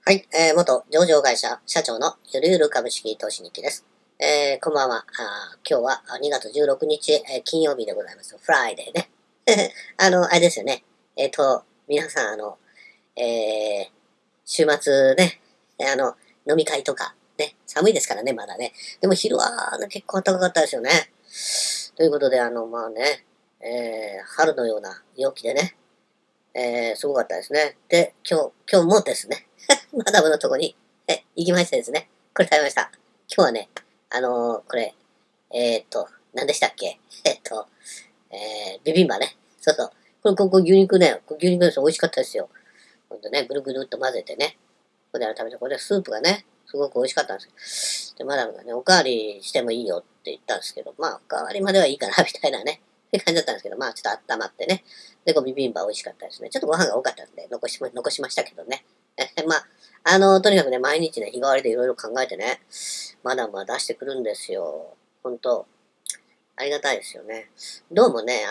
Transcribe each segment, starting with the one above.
はい、元上場会社社長のゆるゆる株式投資日記です。こんばんは。今日は2月16日、金曜日でございます。フライデーね。あれですよね。皆さん、週末ね、飲み会とか、ね、寒いですからね、まだね。でも昼は、結構暖かかったですよね。ということで、まあね、春のような陽気でね、すごかったですね。で、今日もですね、マダムのとこに、行きましてですね、これ食べました。今日はね、これ、何でしたっけビビンバね。そうそう。これ牛肉ね、牛肉です。美味しかったですよ。ほんとね、ぐるぐるっと混ぜてね。これで食べて、これでスープがね、すごく美味しかったんですよ。で、マダムがね、おかわりしてもいいよって言ったんですけど、まあ、おかわりまではいいかな、みたいなね。って感じだったんですけど、まあ、ちょっと温まってね。で、ビビンバ美味しかったですね。ちょっとご飯が多かったんで、残しましたけどね。まあ、とにかくね、毎日ね、日替わりでいろいろ考えてね、マダムは出してくるんですよ。ほんと、ありがたいですよね。どうもね、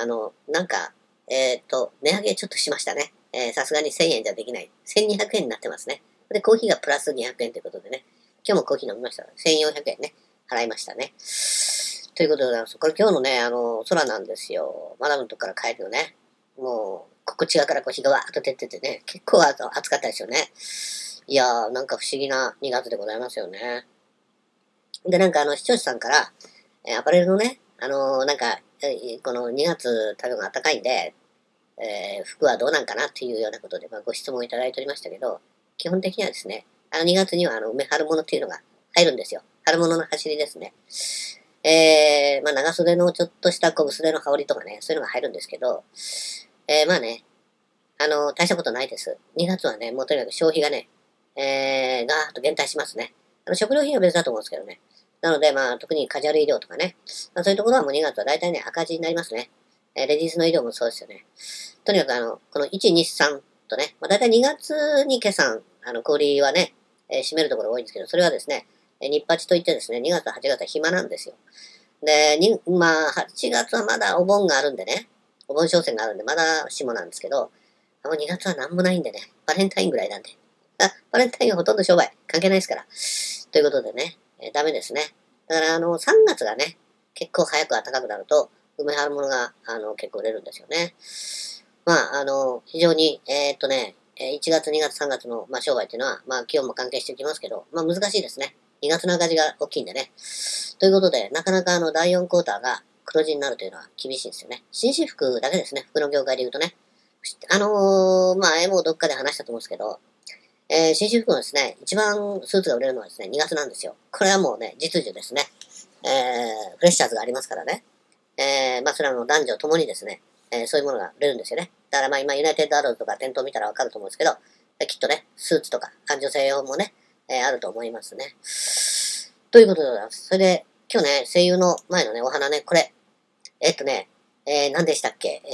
値上げちょっとしましたね。さすがに1000円じゃできない。1200円になってますね。で、コーヒーがプラス200円ということでね、今日もコーヒー飲みましたから、1400円ね、払いましたね。ということでございます。これ今日のね、空なんですよ。マダムのとこから帰るのね。もう、こっち側からこう日がわーっと出ててね、結構暑かったですよね。いやー、なんか不思議な2月でございますよね。で、視聴者さんから、アパレルのね、この2月、多分暖かいんで、服はどうなんかなっていうようなことで、まあ、ご質問いただいておりましたけど、基本的にはですね、2月には梅春物っていうのが入るんですよ。春物の走りですね。まあ、長袖のちょっとしたこう薄手の羽織とかね、そういうのが入るんですけど、まあね、大したことないです。2月はね、もうとにかく消費がね、ガーッと減退しますね。食料品は別だと思うんですけどね。なので、まあ、特にカジュアル医療とかね、まあ、そういうところはもう2月は大体ね、赤字になりますね。レディースの医療もそうですよね。とにかくこの1、2、3とね、まあ、大体2月に決算、小売はね、占めるところが多いんですけど、それはですね、日八といってですね、2月、8月は暇なんですよ。で、まあ、8月はまだお盆があるんでね、お盆商戦があるんで、まだ下なんですけど、もう2月は何もないんでね、バレンタインぐらいなんで。バレンタインはほとんど商売関係ないですから。ということでね、ダメですね。だから3月がね、結構早く暖かくなると、梅春物が、結構売れるんですよね。まあ、非常に、1月、2月、3月の、まあ、商売っていうのは、まあ、気温も関係してきますけど、まあ、難しいですね。2月の赤字が大きいんでね。ということで、なかなか第4クォーターが黒字になるというのは厳しいんですよね。紳士服だけですね。服の業界で言うとね。まあ、前もどっかで話したと思うんですけど、紳士服のですね、一番スーツが売れるのはですね、2月なんですよ。これはもうね、実需ですね。フレッシャーズがありますからね。まあ、それは男女ともにですね、そういうものが売れるんですよね。だからまあ今、ユナイテッドアローズとか店頭見たらわかると思うんですけど、きっとね、スーツとか、女性用もね、あると思いますね。ということでございます。それで、今日ね、声優の前のね、お花ね、これ、何でしたっけ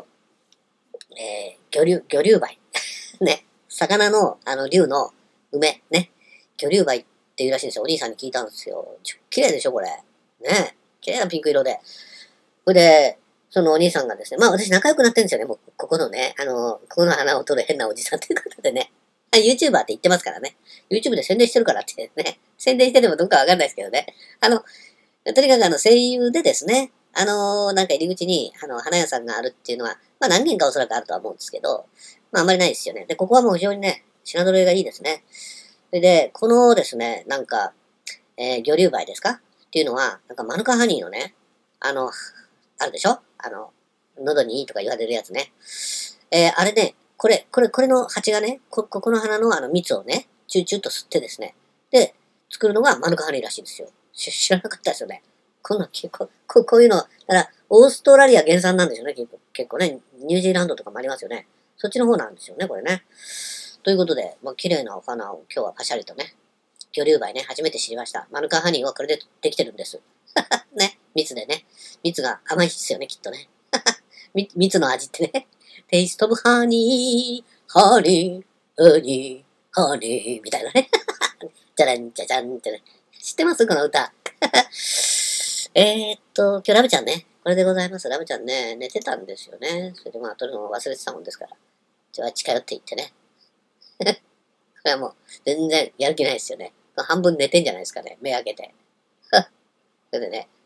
魚竜梅。ね、魚の、竜の梅、ね、魚竜梅っていうらしいんですよ。お兄さんに聞いたんですよ。綺麗でしょ、これ。ね、綺麗なピンク色で。それで、そのお兄さんがですね、まあ私仲良くなってるんですよね。もう、ここのね、ここの花を取る変なおじさんということでね。YouTuber って言ってますからね。YouTube で宣伝してるからってね。宣伝しててもどっかわかんないですけどね。とにかく声優でですね、なんか入り口に、花屋さんがあるっていうのは、まあ何軒かおそらくあるとは思うんですけど、まああんまりないですよね。で、ここはもう非常にね、品揃えがいいですね。それで、このですね、魚竜梅ですかっていうのは、なんかマヌカハニーのね、あるでしょ喉にいいとか言われるやつね。あれね、これの蜂がね、ここの花の蜜をね、チューチューと吸ってですね、で、作るのがマヌカハニーらしいんですよ。知らなかったですよね。こんな、結構、こういうの、だから、オーストラリア原産なんですよね、結構ね。ニュージーランドとかもありますよね。そっちの方なんですよね、これね。ということで、まあ、綺麗なお花を今日はパシャリとね、魚竜梅ね、初めて知りました。マヌカハニーはこれでできてるんです。ね、蜜でね。蜜が甘いですよね、きっとね。蜜の味ってね。テイストオブハニー、ハニー、ハニー、ハニー、みたいなね。じゃらんじゃじゃんってね。知ってますこの歌。今日ラブちゃんね。これでございます。ラブちゃんね、寝てたんですよね。それでまあ、撮るのを忘れてたもんですから。じゃあ近寄っていってね。 れはもう、全然やる気ないですよね。半分寝てんじゃないですかね。目開けて。それでね、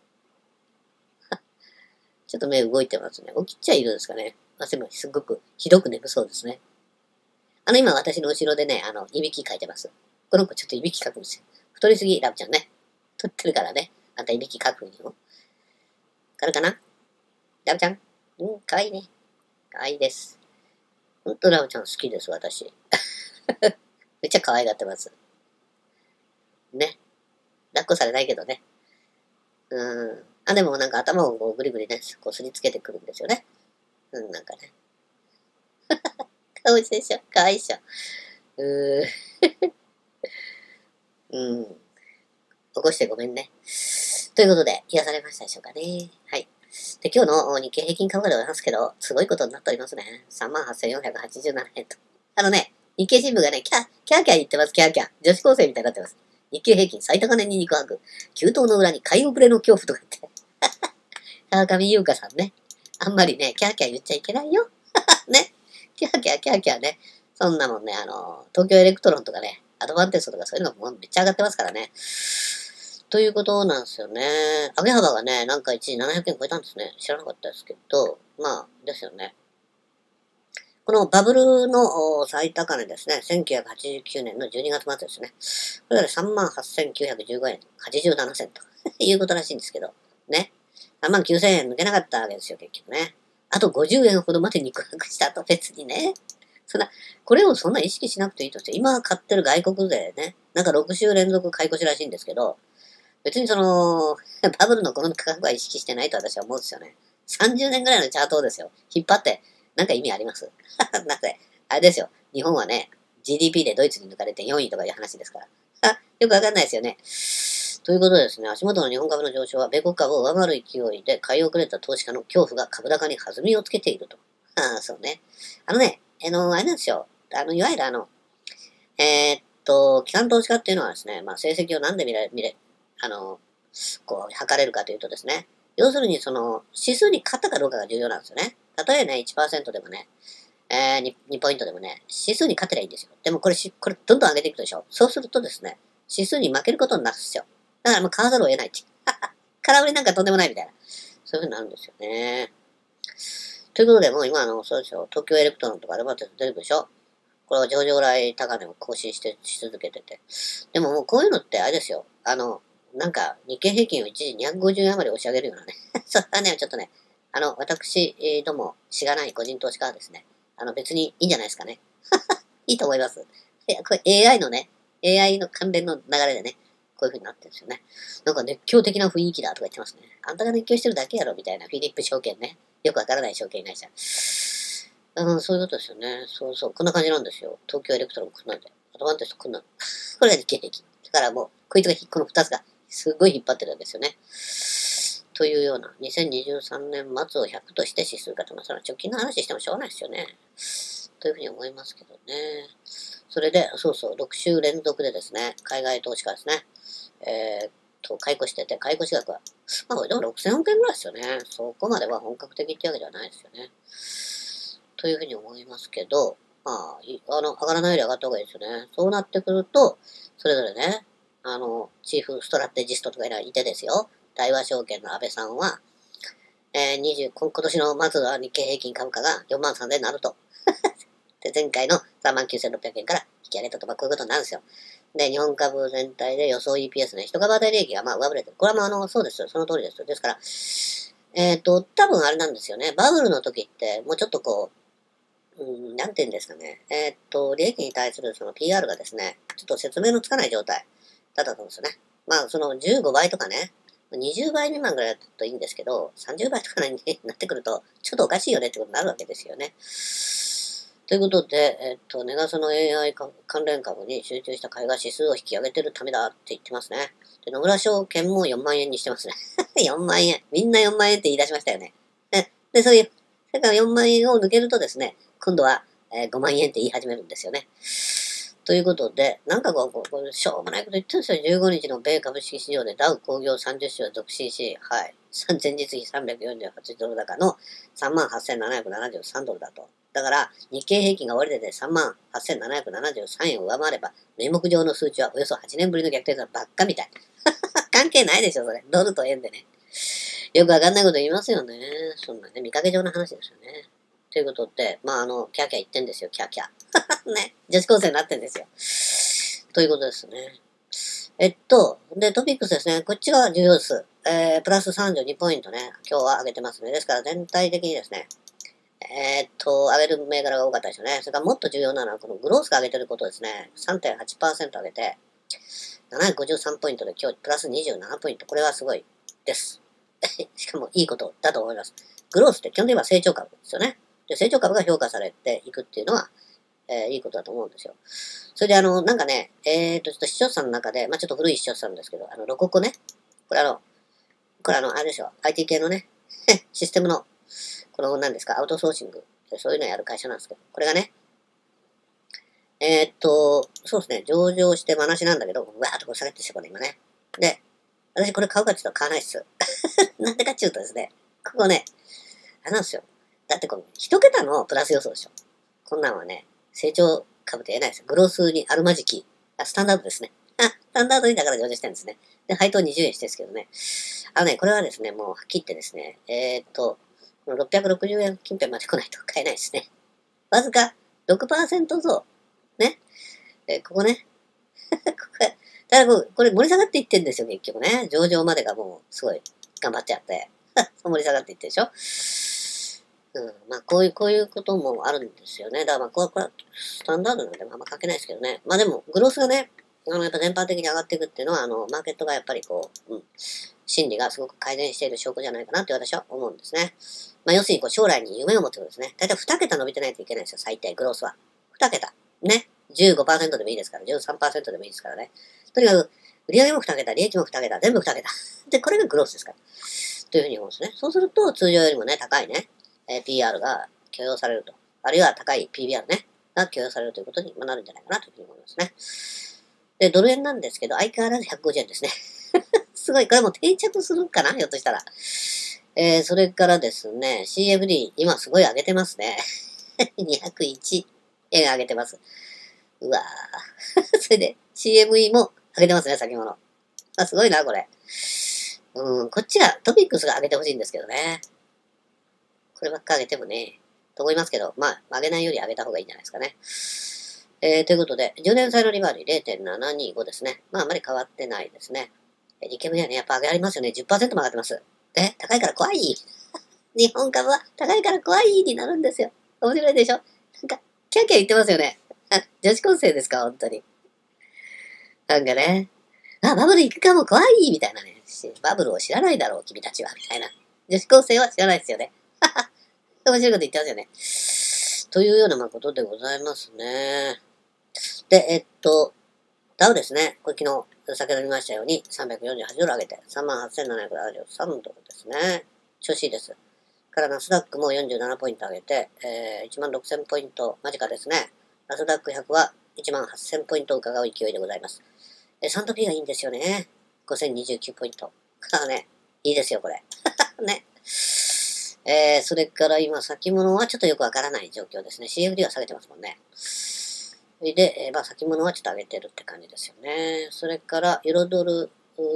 ちょっと目動いてますね。起きちゃいるんですかね。でもすごくひどく眠そうですね。今私の後ろでね、いびきかいてます。この子ちょっといびきかくんですよ。太りすぎ、ラブちゃんね。太ってるからね。あんたいびきかくんよ。わかるかなラブちゃん。かわいいね。かわいいです。ほんとラブちゃん好きです、私。めっちゃ可愛がってます。ね。抱っこされないけどね。でもなんか頭をこうぐりぐりね、こうすりつけてくるんですよね。なんかね。顔でしょかわいいでしょうー。うん。起こしてごめんね。ということで、癒されましたでしょうかね。はい。で、今日の日経平均株価でございますけど、すごいことになっておりますね。38,487円と。日経新聞がね、キャーキャー言ってます、キャーキャー。女子高生みたいになってます。日経平均最高値に肉薄。急騰の裏に買い遅れの恐怖とか言って。川上優香さんね。あんまりね、キャーキャー言っちゃいけないよ。ね。キャーキャーキャーキャーね。そんなもんね、東京エレクトロンとかね、アドバンテストとかそういうのもめっちゃ上がってますからね。ということなんですよね。上げ幅がね、なんか一時700円超えたんですね。知らなかったですけど、まあ、ですよね。このバブルの最高値ですね。1989年の12月末ですね。これが38,915円87銭ということらしいんですけど、ね。39,000円抜けなかったわけですよ、結局ね。あと50円ほどまで肉薄したと別にね。これをそんな意識しなくていいとして、今買ってる外国勢ね、なんか6週連続買い越しらしいんですけど、別にバブルのこの価格は意識してないと私は思うんですよね。30年ぐらいのチャートをですよ、引っ張って、なんか意味ありますなぜ、あれですよ、日本はね、GDP でドイツに抜かれて4位とかいう話ですから。よくわかんないですよね。ということでですね、足元の日本株の上昇は、米国株を上回る勢いで買い遅れた投資家の恐怖が株高に弾みをつけていると。そうね。あれなんですよ。いわゆる機関投資家っていうのはですね、まあ、成績をなんで測れるかというとですね、要するに指数に勝ったかどうかが重要なんですよね。たとえね、1%でもね、2ポイントでもね、指数に勝てりゃいいんですよ。でもこれどんどん上げていくでしょ。そうするとですね、指数に負けることになるんですよ。だからもう買わざるを得ないって。空売りなんかとんでもないみたいな。そういう風になるんですよね。ということで、もう今そうですよ、東京エレクトロンとかアルバート出てくるでしょ。これは上場来高値を更新し続けてて。でももうこういうのってあれですよ。なんか日経平均を一時250円余り押し上げるようなね。それはね、ちょっとね、私どもしがない個人投資家はですね、別にいいんじゃないですかね。いいと思います。いや、これ AI のね、AI の関連の流れでね、こういう風になってるんですよね。なんか熱狂的な雰囲気だとか言ってますね。あんたが熱狂してるだけやろみたいなフィリップ証券ね。よくわからない証券会社。そういうことですよね。そうそう。こんな感じなんですよ。東京エレクトロン来んなんで。アドバンテスト来んなんで。これが日経平均。だからもう、この二つがすごい引っ張ってるんですよね。というような、2023年末を100として指数がと、まあ、その直近の話してもしょうがないですよね。というふうに思いますけどね。それで、そうそう、6週連続でですね、海外投資家ですね。買い越してて、買い越し額は、まあ、でも6000億円ぐらいですよね。そこまでは本格的ってわけではないですよね。というふうに思いますけど、まあ、上がらないより上がった方がいいですよね。そうなってくると、それぞれね、チーフストラテジストとかいてですよ。大和証券の安倍さんは、今年の末は日経平均株価が43,000円になると。で、前回の39,600円から引き上げたと、まあ、こういうことになるんですよ。で、日本株全体で予想 EPS ね、一株当たり利益がまあ上振れてる。これはまあそうですよ。その通りですよ。ですから、多分あれなんですよね。バブルの時って、もうちょっとなんて言うんですかね。利益に対するその PR がですね、ちょっと説明のつかない状態だったと思うんですよね。まあ、その15倍とかね、20倍未満ぐらいだといいんですけど、30倍とかになってくると、ちょっとおかしいよねってことになるわけですよね。ということで、ネガスの AI 関連株に集中した買いが指数を引き上げてるためだって言ってますね。で、野村証券も4万円にしてますね。4万円。みんな4万円って言い出しましたよね。で、それから4万円を抜けるとですね、今度は、5万円って言い始めるんですよね。 ということで、なんかこうしょうもないこと言ってるんですよ。15日の米株式市場でダウ工業30指を続伸し、はい。前日比348ドル高の38,773ドルだと。だから、日経平均が終値で38,773円を上回れば、名目上の数値はおよそ8年ぶりの逆転だばっかみたい。関係ないでしょ、それ。ドルと円でね。よくわかんないこと言いますよね。そんなね、見かけ上の話ですよね。ということで、まあ、キャーキャー言ってんですよ、キャーキャー。ね、女子高生になってんですよ。ということですね。で、トピックスですね。こっちが重要です。プラス32ポイントね。今日は上げてますね。ですから全体的にですね、上げる銘柄が多かったですよね。それからもっと重要なのは、このグロースが上げてることですね。3.8% 上げて、753ポイントで今日プラス27ポイント。これはすごいです。しかもいいことだと思います。グロースって基本的には成長株ですよね。で、成長株が評価されていくっていうのは、いいことだと思うんですよ。それでなんかね、ちょっと視聴者の中で、まあちょっと古い視聴者なんですけど、ロココね。これあれでしょ、IT 系のね、システムの、何ですか、アウトソーシング。そういうのやる会社なんですけど、これがね、そうですね、上場して話なんだけど、うわーっとこう下げてしてこれ今ね。で、私これ買うかって言ったら買わないっす。なんでかっていうとですね、ここね、あれなんですよ。だって一桁のプラス予想でしょ。こんなんはね、成長株で言えないですよ。グロースにあるまじき。スタンダードですね。スタンダードにだから上場してるんですね。で、配当20円してるんですけどね。これはですね、もうはっきり言ってですね、この660円近辺まで来ないと買えないですね。わずか6%増。ね。ここね。ただこれ盛り下がっていってんですよ、結局ね。上場までがもうすごい頑張っちゃって。盛り下がっていってるでしょ。まあこういうこともあるんですよね。だからまあこれはスタンダードなんであんま書けないですけどね。まあでも、グロスがね、やっぱ全般的に上がっていくっていうのは、マーケットがやっぱり心理がすごく改善している証拠じゃないかなって私は思うんですね。まあ要するに将来に夢を持つことですね。だいたい2桁伸びてないといけないんですよ、最低、グロスは。2桁。ね。15% でもいいですから、13% でもいいですからね。とにかく、売上も2桁、利益も2桁、全部2桁。で、これがグロスですから。というふうに思うんですね。そうすると、通常よりもね、高いね、PR が許容されると。あるいは高い PBR ね、が許容されるということになるんじゃないかなというふうに思いますね。で、ドル円なんですけど、相変わらず150円ですね。すごい、これも定着するかなひょっとしたら。それからですね、CFD、今すごい上げてますね。201円上げてます。うわぁ。それで、CME も上げてますね、先物。すごいな、これ。こっちが、トピックスが上げてほしいんですけどね。こればっか上げてもね、と思いますけど、まあ、上げないより上げた方がいいんじゃないですかね。ということで、10年債の利回り 0.725 ですね。まあ、あまり変わってないですね。リケムにはね、やっぱ上げありますよね。10% も上がってます。高いから怖い。日本株は高いから怖いになるんですよ。面白いでしょなんか、キャーキャー言ってますよね。女子高生ですか本当に。なんかね、バブル行くかも怖いみたいなね。バブルを知らないだろう、君たちは。みたいな。女子高生は知らないですよね。面白いこと言ってますよね。というようなことでございますね。で、ダウですね。これ昨日、先ほど見ましたように、348ドル上げて、38,773ドルですね。調子いいです。からナスダックも47ポイント上げて、16,000ポイント間近ですね。ナスダック100は18,000ポイントを伺う勢いでございます。サントピーがいいんですよね。5029ポイント。からね、いいですよ、これ。ね。それから今、先物はちょっとよくわからない状況ですね。CFD は下げてますもんね。で、まあ、先物はちょっと上げてるって感じですよね。それから、ユーロドル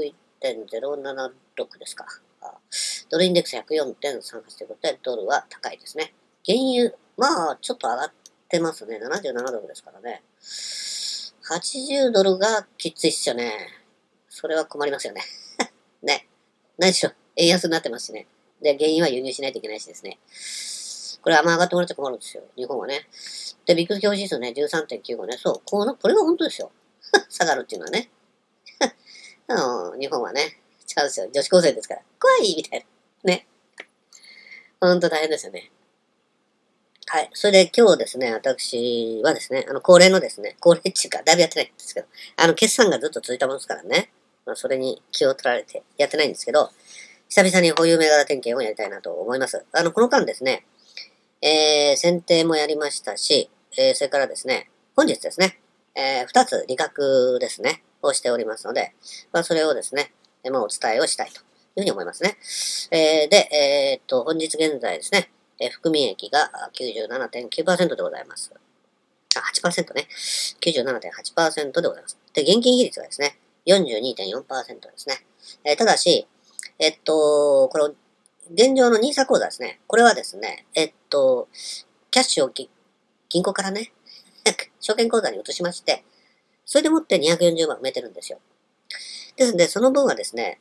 1.076ですか。ドルインデックス104.38ということで、ドルは高いですね。原油、まあ、ちょっと上がってますね。77ドルですからね。80ドルがきついっすよね。それは困りますよね。ね。何しろ、円安になってますしね。で、原油は輸入しないといけないしですね。これあんま上がってもらっちゃ困るんですよ。日本はね。で、ビッグ表示数ね、13.95ね。そう、これが本当ですよ。下がるっていうのはね。日本はね、ちゃうですよ。女子高生ですから。怖いみたいな。ね。ほんと大変ですよね。はい。それで今日ですね、私はですね、恒例のですね、恒例っていうか、だいぶやってないんですけど、決算がずっと続いたものですからね。まあ、それに気を取られてやってないんですけど、久々に保有銘柄点検をやりたいなと思います。この間ですね、選定もやりましたし、それからですね、本日ですね、 2つ利確ですね、をしておりますので、まあ、それをですね、まあ、お伝えをしたいというふうに思いますね。で、本日現在ですね、含み益が 97.9% でございます。8% ね。97.8% でございます。で、現金比率がですね、42.4% ですね。ただし、これ、現状のニーサ口座ですね。これはですね、キャッシュを銀行からね、証券口座に移しまして、それでもって240万埋めてるんですよ。ですので、その分はですね、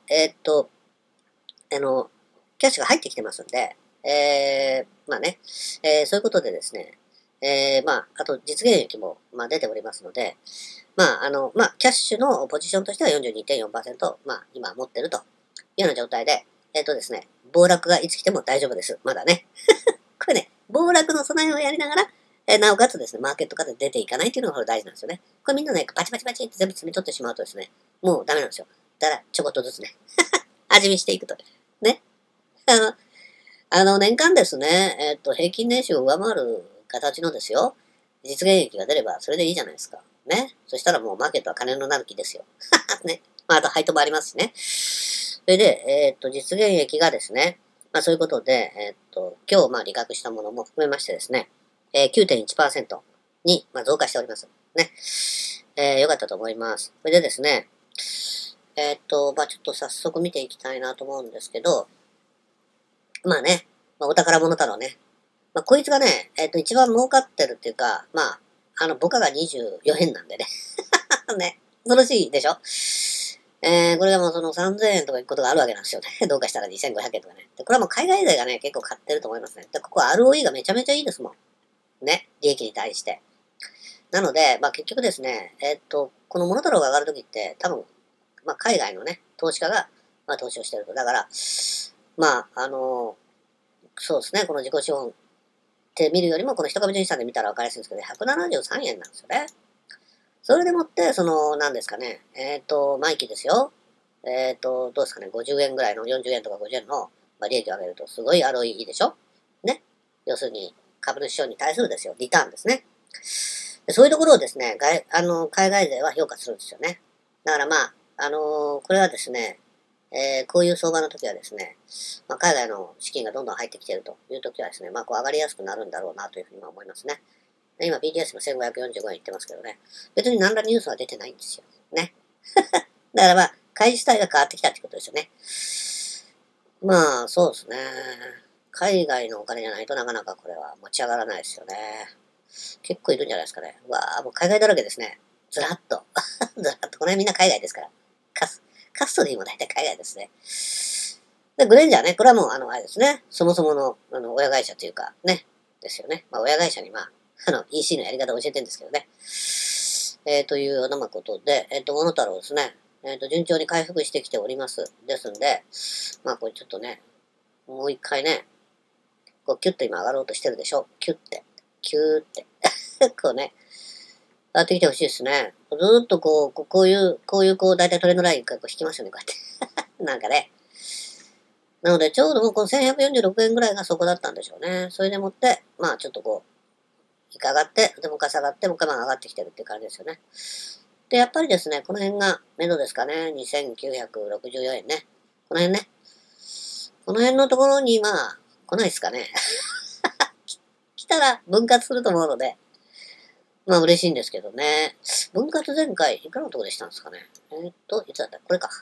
キャッシュが入ってきてますんで、まあね、そういうことでですね、まあ、あと実現益も、まあ、出ておりますので、まあ、まあ、キャッシュのポジションとしては 42.4%、まあ、今持ってるというような状態で、ですね、暴落がいつ来ても大丈夫です。まだね。これね、暴落の備えをやりながら、なおかつですね、マーケットから出ていかないっていうのが大事なんですよね。これみんなね、バチバチバチって全部積み取ってしまうとですね、もうダメなんですよ。だから、ちょこっとずつね、味見していくと。ね。年間ですね、平均年収を上回る形のですよ、実現益が出ればそれでいいじゃないですか。ね。そしたらもうマーケットは金のなる木ですよ。ね。まあ、あと配当もありますしね。それで、実現益がですね、まあそういうことで、今日まあ利確したものも含めましてですね、9.1% に、まあ、増加しております。ね。よかったと思います。それでですね、まあちょっと早速見ていきたいなと思うんですけど、まあね、まあ、お宝物太郎ね。まあ、こいつがね、一番儲かってるっていうか、まあ、母価が24円なんでね。ね。恐ろしいでしょ。これがもうその3000円とか行くことがあるわけなんですよね。どうかしたら2500円とかね。で、これはもう海外勢がね、結構買ってると思いますね。で、ここは ROE がめちゃめちゃいいですもん。ね。利益に対して。なので、まあ結局ですね、このモノタロウが上がるときって、多分、まあ海外のね、投資家が、まあ投資をしてると。だから、まあ、そうですね、この自己資本って見るよりも、この一株純資産で見たら分かりやすいんですけど、173円なんですよね。それでもって、何ですかね、毎期ですよ。どうですかね、50円ぐらいの、40円とか50円の、まあ、利益を上げると、すごい ROE いいでしょ。ね。要するに、株主資本に対するですよ、リターンですね。でそういうところをですね、海外勢は評価するんですよね。だからまあ、これはですね、こういう相場の時はですね、まあ、海外の資金がどんどん入ってきているという時はですね、まあ、こう上がりやすくなるんだろうなというふうに思いますね。今 BTS も1545円言ってますけどね、別に何らニュースは出てないんですよ。ね。だからまあ、会自体が変わってきたってことですよね。まあ、そうですね。海外のお金じゃないとなかなかこれは持ち上がらないですよね。結構いるんじゃないですかね。うわあ、もう海外だらけですね。ずらっと。ずらっと。この辺みんな海外ですから。カストリーも大体海外ですね。で、グレンジャーね、これはもう、あれですね。そもそもの、親会社というか、ね。ですよね。まあ、親会社に、まあ、EC のやり方を教えてるんですけどね。というようなことで、モノタロウですね。順調に回復してきております。ですんで、まあ、これちょっとね、もう一回ね、こう、キュッと今上がろうとしてるでしょ。キュッて。キューって。こうね、上がってきてほしいですね。ずーっとこういう、だいたいトレンドラインこう引きますよね、こうやって。なんかね。なので、ちょうどもうこの1146円ぐらいがそこだったんでしょうね。それでもって、まあちょっとこう、一回上がって、でもう一回下がって、もう一回まあ上がってきてるっていう感じですよね。で、やっぱりですね、この辺が目処ですかね。2964円ね。この辺ね。この辺のところに、まあ、来ないですかね。来たら分割すると思うので、まあ嬉しいんですけどね。分割前回、いくらのところでしたんですかね。いつだったこれか。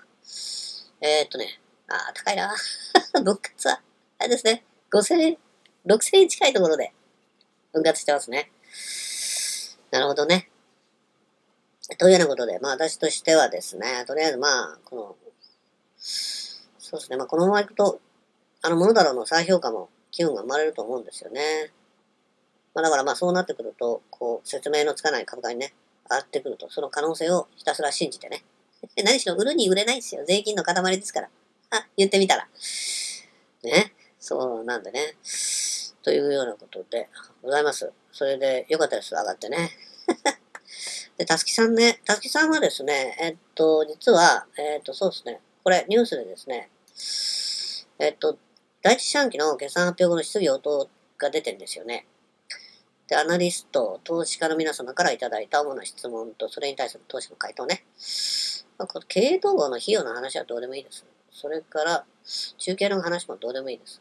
高いな。分割は、あれですね。5000円、6000円近いところで分割してますね。なるほどね。というようなことで、まあ私としてはですね、とりあえずまあ、そうですね、まあこのままいくと、モノタロウの再評価も機運が生まれると思うんですよね。まあだからまあそうなってくると、こう、説明のつかない株価にね、上がってくると、その可能性をひたすら信じてね。何しろ売るに売れないですよ。税金の塊ですから。言ってみたら。ね。そうなんでね。というようなことでございます。それで、よかったです。上がってね。で、たすきさんね。たすきさんはですね、実は、そうですね。これ、ニュースでですね、第一四半期の決算発表後の質疑応答が出てるんですよね。 で、アナリスト、投資家の皆様からいただいた主な質問と、それに対する投資の回答ね。この経営統合の費用の話はどうでもいいです。それから、中継の話もどうでもいいです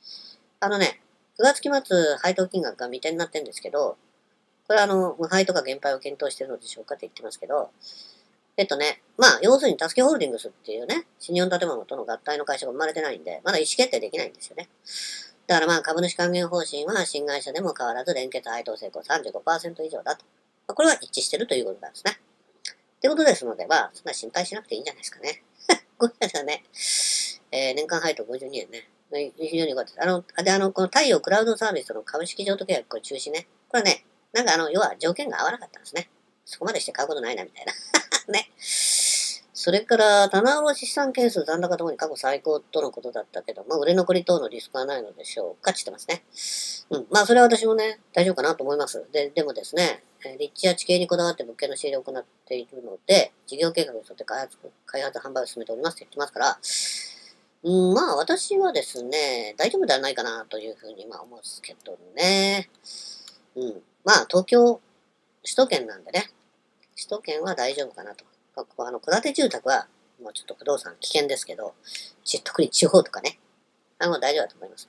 。9月期末配当金額が未定になってるんですけど、これは無配とか減配を検討しているのでしょうかって言ってますけど、要するにタスキホールディングスっていうね、新日本建物との合体の会社が生まれてないんで、まだ意思決定できないんですよね。だから株主還元方針は新会社でも変わらず連結配当成功 35% 以上だと。これは一致してるということなんですね。ってことですので、そんな心配しなくていいんじゃないですかね。これはね、年間配当52円ね。非常に良かったです。この太陽クラウドサービスの株式譲渡契約、これ中止ね。これね、要は条件が合わなかったんですね。そこまでして買うことないな、みたいな。ね。それから、棚卸資産件数残高ともに過去最高とのことだったけど、売れ残り等のリスクはないのでしょうかって言ってますね。それは私もね、大丈夫かなと思います。でもですね、立地や地形にこだわって物件の仕入れを行っているので、事業計画に沿って開発販売を進めておりますって言ってますから、私はですね、大丈夫ではないかなというふうに思うんですけどね。東京、首都圏なんでね、首都圏は大丈夫かなと。戸建て住宅は、もうちょっと不動産危険ですけど、特に地方とかね、もう大丈夫だと思います。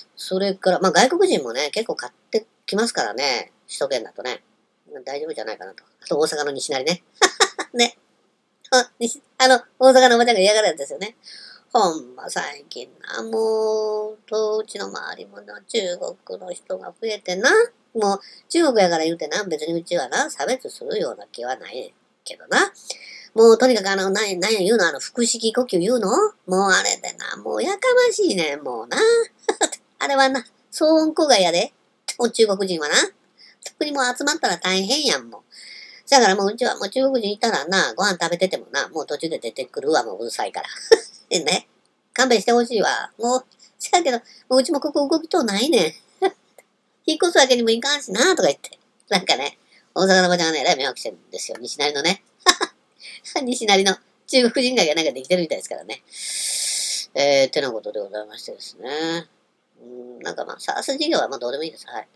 それから、外国人もね、結構買ってきますからね、首都圏だとね、大丈夫じゃないかなと。あと大阪の西成ね。ね。大阪のおばちゃんが嫌がるやつですよね。ほんま最近な、もう、うちの周りもな、中国の人が増えてな、もう、中国やから言うてな、別にうちはな、差別するような気はないけどな。もう、とにかくなんや言うの、腹式呼吸言うのもうあれでな、もうやかましいねん、もうな。あれはな、騒音郊外やで。もう中国人はな。特にもう集まったら大変やん、もう。だからもううちはもう中国人いたらな、ご飯食べててもな、もう途中で出てくるわ、もううるさいから。でね、勘弁してほしいわ。もう、せやけど、もううちもここ動きとうないねん。引っ越すわけにもいかんしな、とか言って。なんかね、大阪のおばちゃんがね、えらい迷惑してるんですよ。西成のね。西成の中国人街がなんかできてるみたいですからね。ってなことでございましてですね。サース事業はどうでもいいです。はい。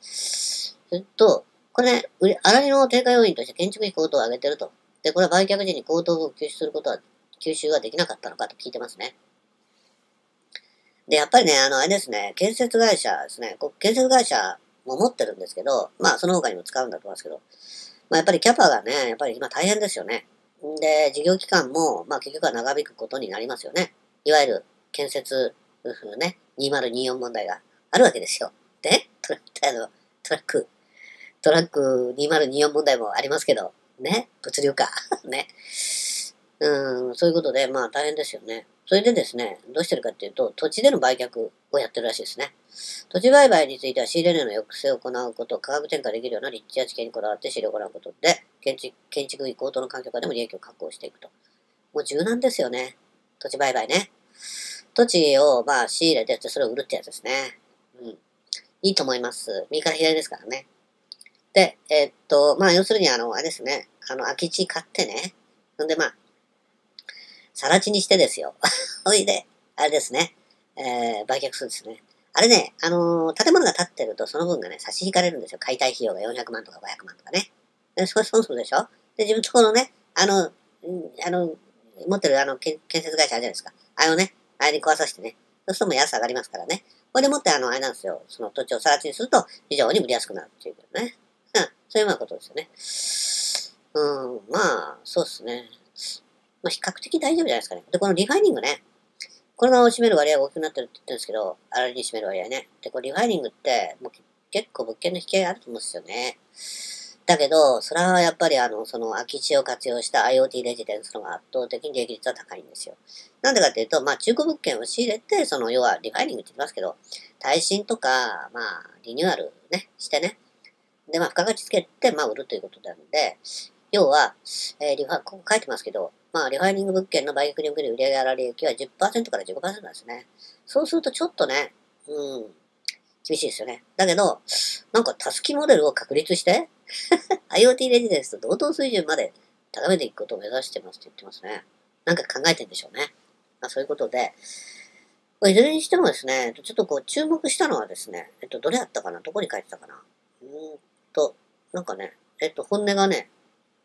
これね、粗利の低下要因として建築費高騰を上げてると。で、これは売却時に高騰を吸収ができなかったのかと聞いてますね。で、やっぱりね、あれですね、建設会社ですね、建設会社も持ってるんですけど、その他にも使うんだと思いますけど、やっぱりキャパがね、やっぱり今大変ですよね。で、事業期間も、結局は長引くことになりますよね。いわゆる建設、ね、2024問題があるわけですよ。で、トラック2024問題もありますけど、ね、物流か、ね。そういうことで、大変ですよね。それでですね、どうしてるかっていうと、土地での売却をやってるらしいですね。土地売買については仕入れ値の抑制を行うこと、価格転嫁できるような立地や地形にこだわって仕入れを行うことで、建築費高騰の環境下でも利益を確保していくと。もう柔軟ですよね。土地売買ね。土地を仕入れて、それを売るってやつですね。いいと思います。右から左ですからね。で、要するにあれですね。空き地買ってね。んで更地にしてですよ。ほいで、あれですね。売却するんですね。あれね、建物が建ってるとその分がね、差し引かれるんですよ。解体費用が400万とか500万とかね。そうするでしょで、自分とこのね、持ってる建設会社あるじゃないですか。あれをね、あれに壊させてね。そうするともう安上がりますからね。これでもってあれなんですよ。その土地を更地にすると非常に売りやすくなるっていうね。そういうようなことですよね。そうですね。比較的大丈夫じゃないですかね。で、このリファイニングね。これが占める割合が大きくなってるって言ってるんですけど、粗利に占める割合ね。で、これリファイニングって、もう結構物件の引き合いあると思うんですよね。だけど、それはやっぱりその空き地を活用した IoT レジデンスの方が圧倒的に利益率は高いんですよ。なんでかっていうと、中古物件を仕入れて、要はリファイニングって言いますけど、耐震とか、リニューアルね、してね。で、付加価値つけて、売るということなので、要は、ここ書いてますけど、リファイニング物件の売却における売上粗利益は10%から15%なんですね。そうするとちょっとね、厳しいですよね。だけど、タスキモデルを確立して、IoT レジデンスと同等水準まで高めていくことを目指してますって言ってますね。考えてるんでしょうね。そういうことで、いずれにしてもですね、ちょっと注目したのはですね、どれやったかなどこに書いてたかななんかね、本音がね、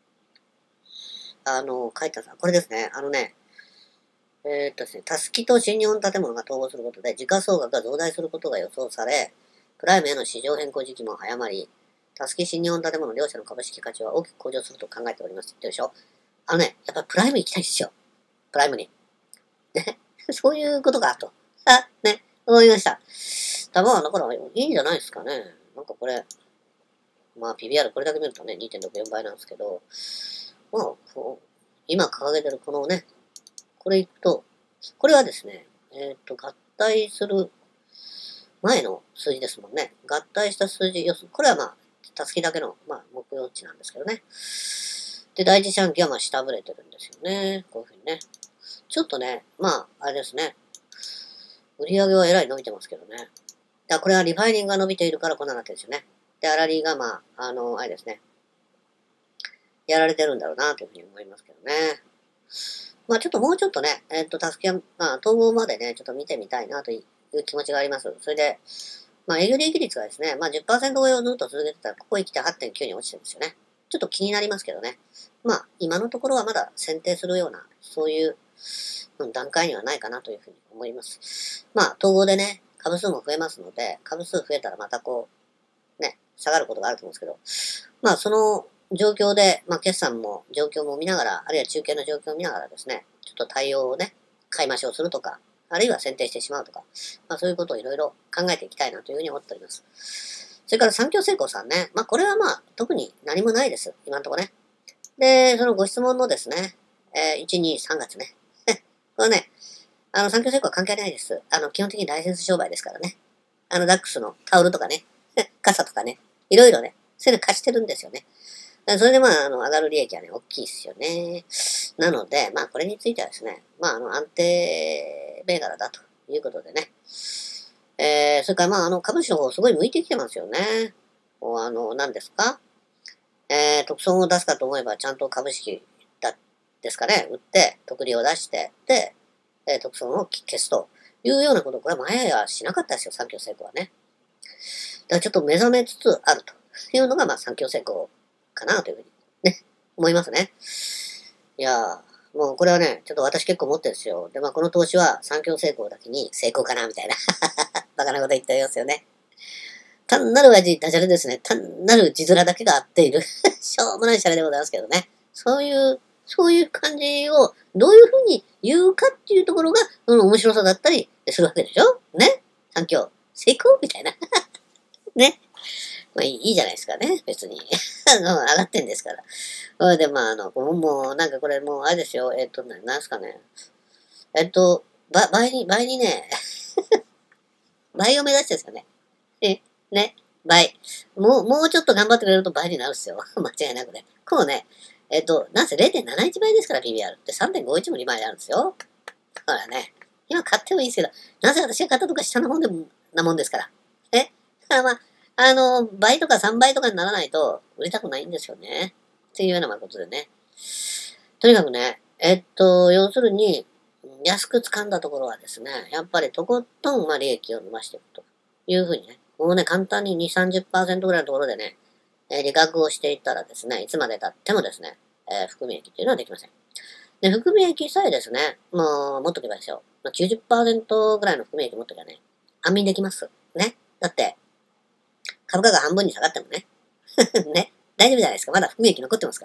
書いてある、これですね。ですね、たすきと新日本建物が統合することで、時価総額が増大することが予想され、プライムへの市場変更時期も早まり、たすき新日本建物両社の株式価値は大きく向上すると考えておりますって言ってるでしょ。やっぱプライム行きたいんですよ。プライムに。ね。そういうことか、と。ね。思いました。だから、いいんじゃないですかね。なんかこれ、まあ PBR これだけ見るとね、2.64 倍なんですけど、まあ、今掲げてるこのね、これいくと、これはですね、合体する前の数字ですもんね。合体した数字、これはまあ、たすきだけの、まあ、目標値なんですけどね。で、第一四半期はまあ、下振れてるんですよね。こういうふうにね。ちょっとね、まあ、あれですね。売り上げはえらい伸びてますけどね。これはリファイニングが伸びているからこんなわけですよね。で、粗利がまあ、あれですね。やられてるんだろうな、というふうに思いますけどね。まあちょっともうちょっとね、たすきは、まあ統合までね、ちょっと見てみたいなという気持ちがあります。それで、まあ営業利益率がですね、まあ10%超えをずっと続けてたら、ここへ来て 8.9 に落ちてるんですよね。ちょっと気になりますけどね。まあ今のところはまだ選定するような、そういう段階にはないかなというふうに思います。まあ統合でね、株数も増えますので、株数増えたらまたこう、ね、下がることがあると思うんですけど、まあその状況で、まあ、決算も状況も見ながら、あるいは中継の状況を見ながらですね、ちょっと対応をね、買い増しをするとか、あるいは選定してしまうとか、まあ、そういうことをいろいろ考えていきたいなというふうに思っております。それから三共成功さんね、まあ、これはまあ、特に何もないです。今のところね。で、そのご質問のですね、1、2、3月ね。これはね、三共成功は関係ないです。基本的にライセンス商売ですからね。ダックスのタオルとかね、傘とかね、いろいろね、そういうの貸してるんですよね。それでまあ、上がる利益はね、大きいですよね。なので、まあ、これについてはですね、まあ、安定銘柄だということでね。それからまあ、株主の方すごい向いてきてますよね。何ですか特損を出すかと思えば、ちゃんと株式ですかね、売って、特利を出して、で、特損を消すというようなこと、これは前はしなかったですよ、三共成功はね。だからちょっと目覚めつつあるというのが、まあ、三共成功かなというふうにね、思いますね。いやー、もうこれはね、ちょっと私結構持ってるんですよ。で、まあこの投資は三共成功だけに成功かな、みたいな。バカなこと言っておりますよね。単なるダジャレですね。単なる字面だけが合っている。しょうもないシャレでございますけどね。そういう感じをどういうふうに言うかっていうところが、面白さだったりするわけでしょね。三共成功みたいな。ね。まあいいじゃないですかね、別に。上がってんですから。それで、まあ、もう、なんかこれもう、あれですよ、なんすかね。倍にね、倍を目指してですよね。ね、倍。もうちょっと頑張ってくれると倍になるっすよ。間違いなくね。こうね、なんせ0.71倍ですから、PBR。で、3.51も2倍あるんですよ。だからね、今買ってもいいですけど、なぜ私が買ったとか下の方でもなもんですから。だからまあ、倍とか3倍とかにならないと売りたくないんですよね。っていうようなことでね。とにかくね、要するに、安く掴んだところはですね、やっぱりとことん、まあ、利益を伸ばしていくというふうにね、もうね、簡単に2、30%ぐらいのところでね、利確をしていったらですね、いつまで経ってもですね、含み益っていうのはできません。で、含み益さえですね、もう、持っとけばですよ。90% ぐらいの含み益持っとけばね、安眠できます。ね。だって、株価が半分に下がってもね、ね、大丈夫じゃないですか。まだ含み益残ってますから。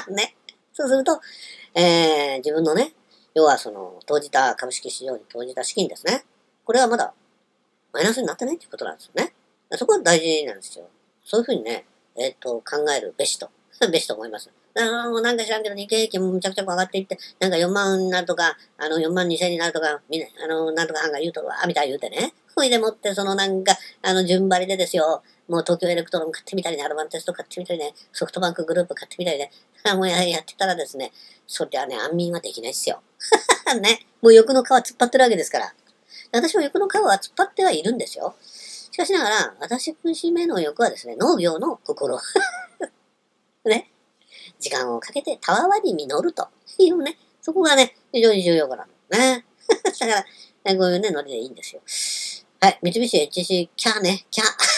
ね。そうすると、自分のね、要は株式市場に投じた資金ですね。これはまだマイナスになってないっていうことなんですよね。そこは大事なんですよ。そういうふうにね、考えるべしと、べしと思います。なんか知らんけど日経平均もむちゃくちゃ上がっていって、なんか4万になるとか、4万2千になるとか、なんとか班が言うとるわ、みたい言うてね。ほいでもって、なんか、順張りでですよ、もう東京エレクトロン買ってみたりね、アルバンテスト買ってみたりね、ソフトバンクグループ買ってみたりね、もうやってたらですね、そりゃね、安眠はできないっすよ。ね、もう欲の皮突っ張ってるわけですから。私も欲の皮は突っ張ってはいるんですよ。しかしながら、私めの欲はですね、農業の心。ね。時間をかけてたわわに実るというね、そこがね、非常に重要かなのね。だから、こういうね、ノリでいいんですよ。はい。三菱 HC、キャーね、キャー。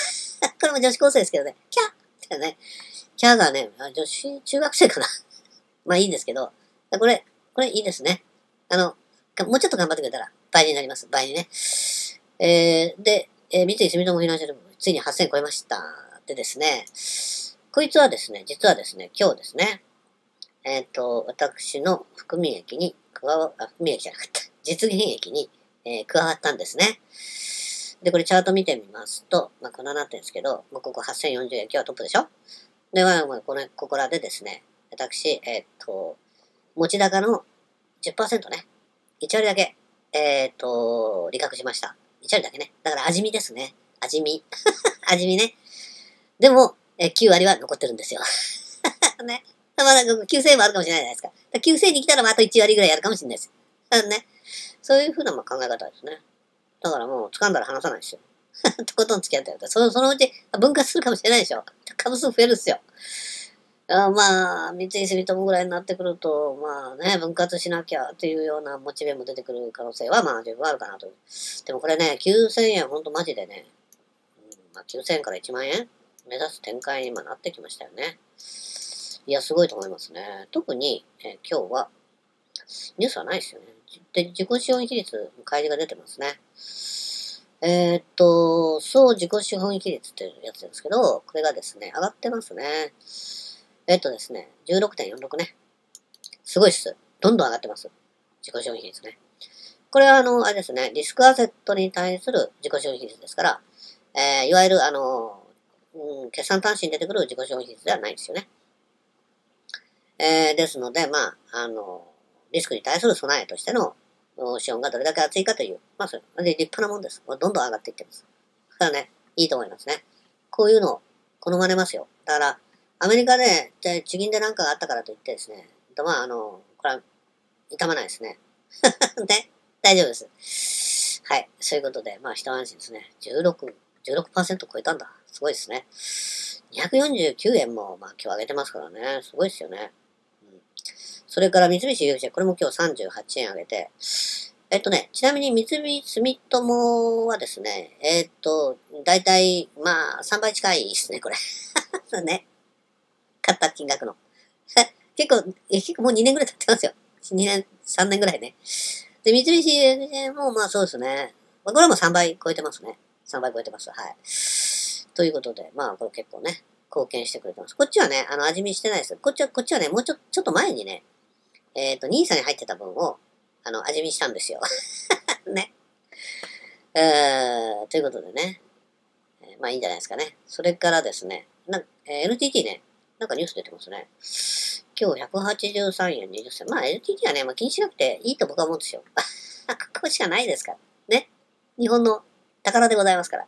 これも女子高生ですけどね、キャーってね、キャーがね、女子中学生かな。まあいいんですけど、これいいですね。もうちょっと頑張ってくれたら倍になります。倍にね。で、三井住友フィナンシャル、ついに8000超えました。でですね、こいつはですね、実はですね、今日ですね、私の含み益に含み益じゃなかった。実現益に、加わったんですね。で、これチャート見てみますと、まあ、こんななってるんですけど、もうここ8040円、今日はトップでしょ。で、まあ、ここらでですね、私、持ち高の 10% ね、1割だけ、利確しました。1割だけね。だから味見ですね。味見。味見ね。でも、9割は残ってるんですよ。ね。まだ9000円もあるかもしれないじゃないですか。9000円に来たらまああと1割ぐらいやるかもしれないです。ね。そういうふうな考え方ですね。だからもう掴んだら離さないですよ。とことん付き合ってやると。そのうち分割するかもしれないでしょ。株数増えるっすよ。まあ、三井住友ぐらいになってくると、まあね、分割しなきゃっていうようなモチベも出てくる可能性は、まあ十分あるかなと。でもこれね、9000円、ほんとマジでね、まあ9000円から1万円目指す展開に今なってきましたよね。いや、すごいと思いますね。特に、今日は、ニュースはないですよね。で、自己資本比率、乖離が出てますね。総自己資本比率っていうやつですけど、これがですね、上がってますね。ですね、16.46 ね。すごいっす。どんどん上がってます。自己資本比率ね。これはあれですね、リスクアセットに対する自己資本比率ですから、いわゆる決算単身に出てくる自己資本比率ではないんですよね。ですので、まあ、リスクに対する備えとしての資本がどれだけ厚いかという、まあ、それで立派なもんです。どんどん上がっていってます。だからね、いいと思いますね。こういうのを好まれますよ。だから、アメリカで、地銀で何かがあったからといってですね、まあ、これは、痛まないですね。ね、大丈夫です。はい。そういうことで、まあ、一安心ですね。16% 超えたんだ。すごいですね。249円も、まあ、今日上げてますからね。すごいですよね。それから三菱 UFJ、これも今日38円上げて、ちなみに三菱住友はですね、だいたい、まあ、3倍近いですね、これ。ね。買った金額の。結構もう2年ぐらい経ってますよ。2年、3年ぐらいね。で、三菱 UFJ もまあそうですね。これはもう3倍超えてますね。3倍超えてます。はい。ということで、まあこれ結構ね、貢献してくれてます。こっちはね、味見してないです。こっちはね、もうちょっと前にね、ニーサに入ってた分を、味見したんですよ。ね。ということでね。まあいいんじゃないですかね。それからですね、NTT ね、なんかニュース出てますね。今日183円20銭。まあ NTT はね、まあ気にしなくていいと僕は思うんですよ。ここしかないですから。ね。日本の宝でございますから。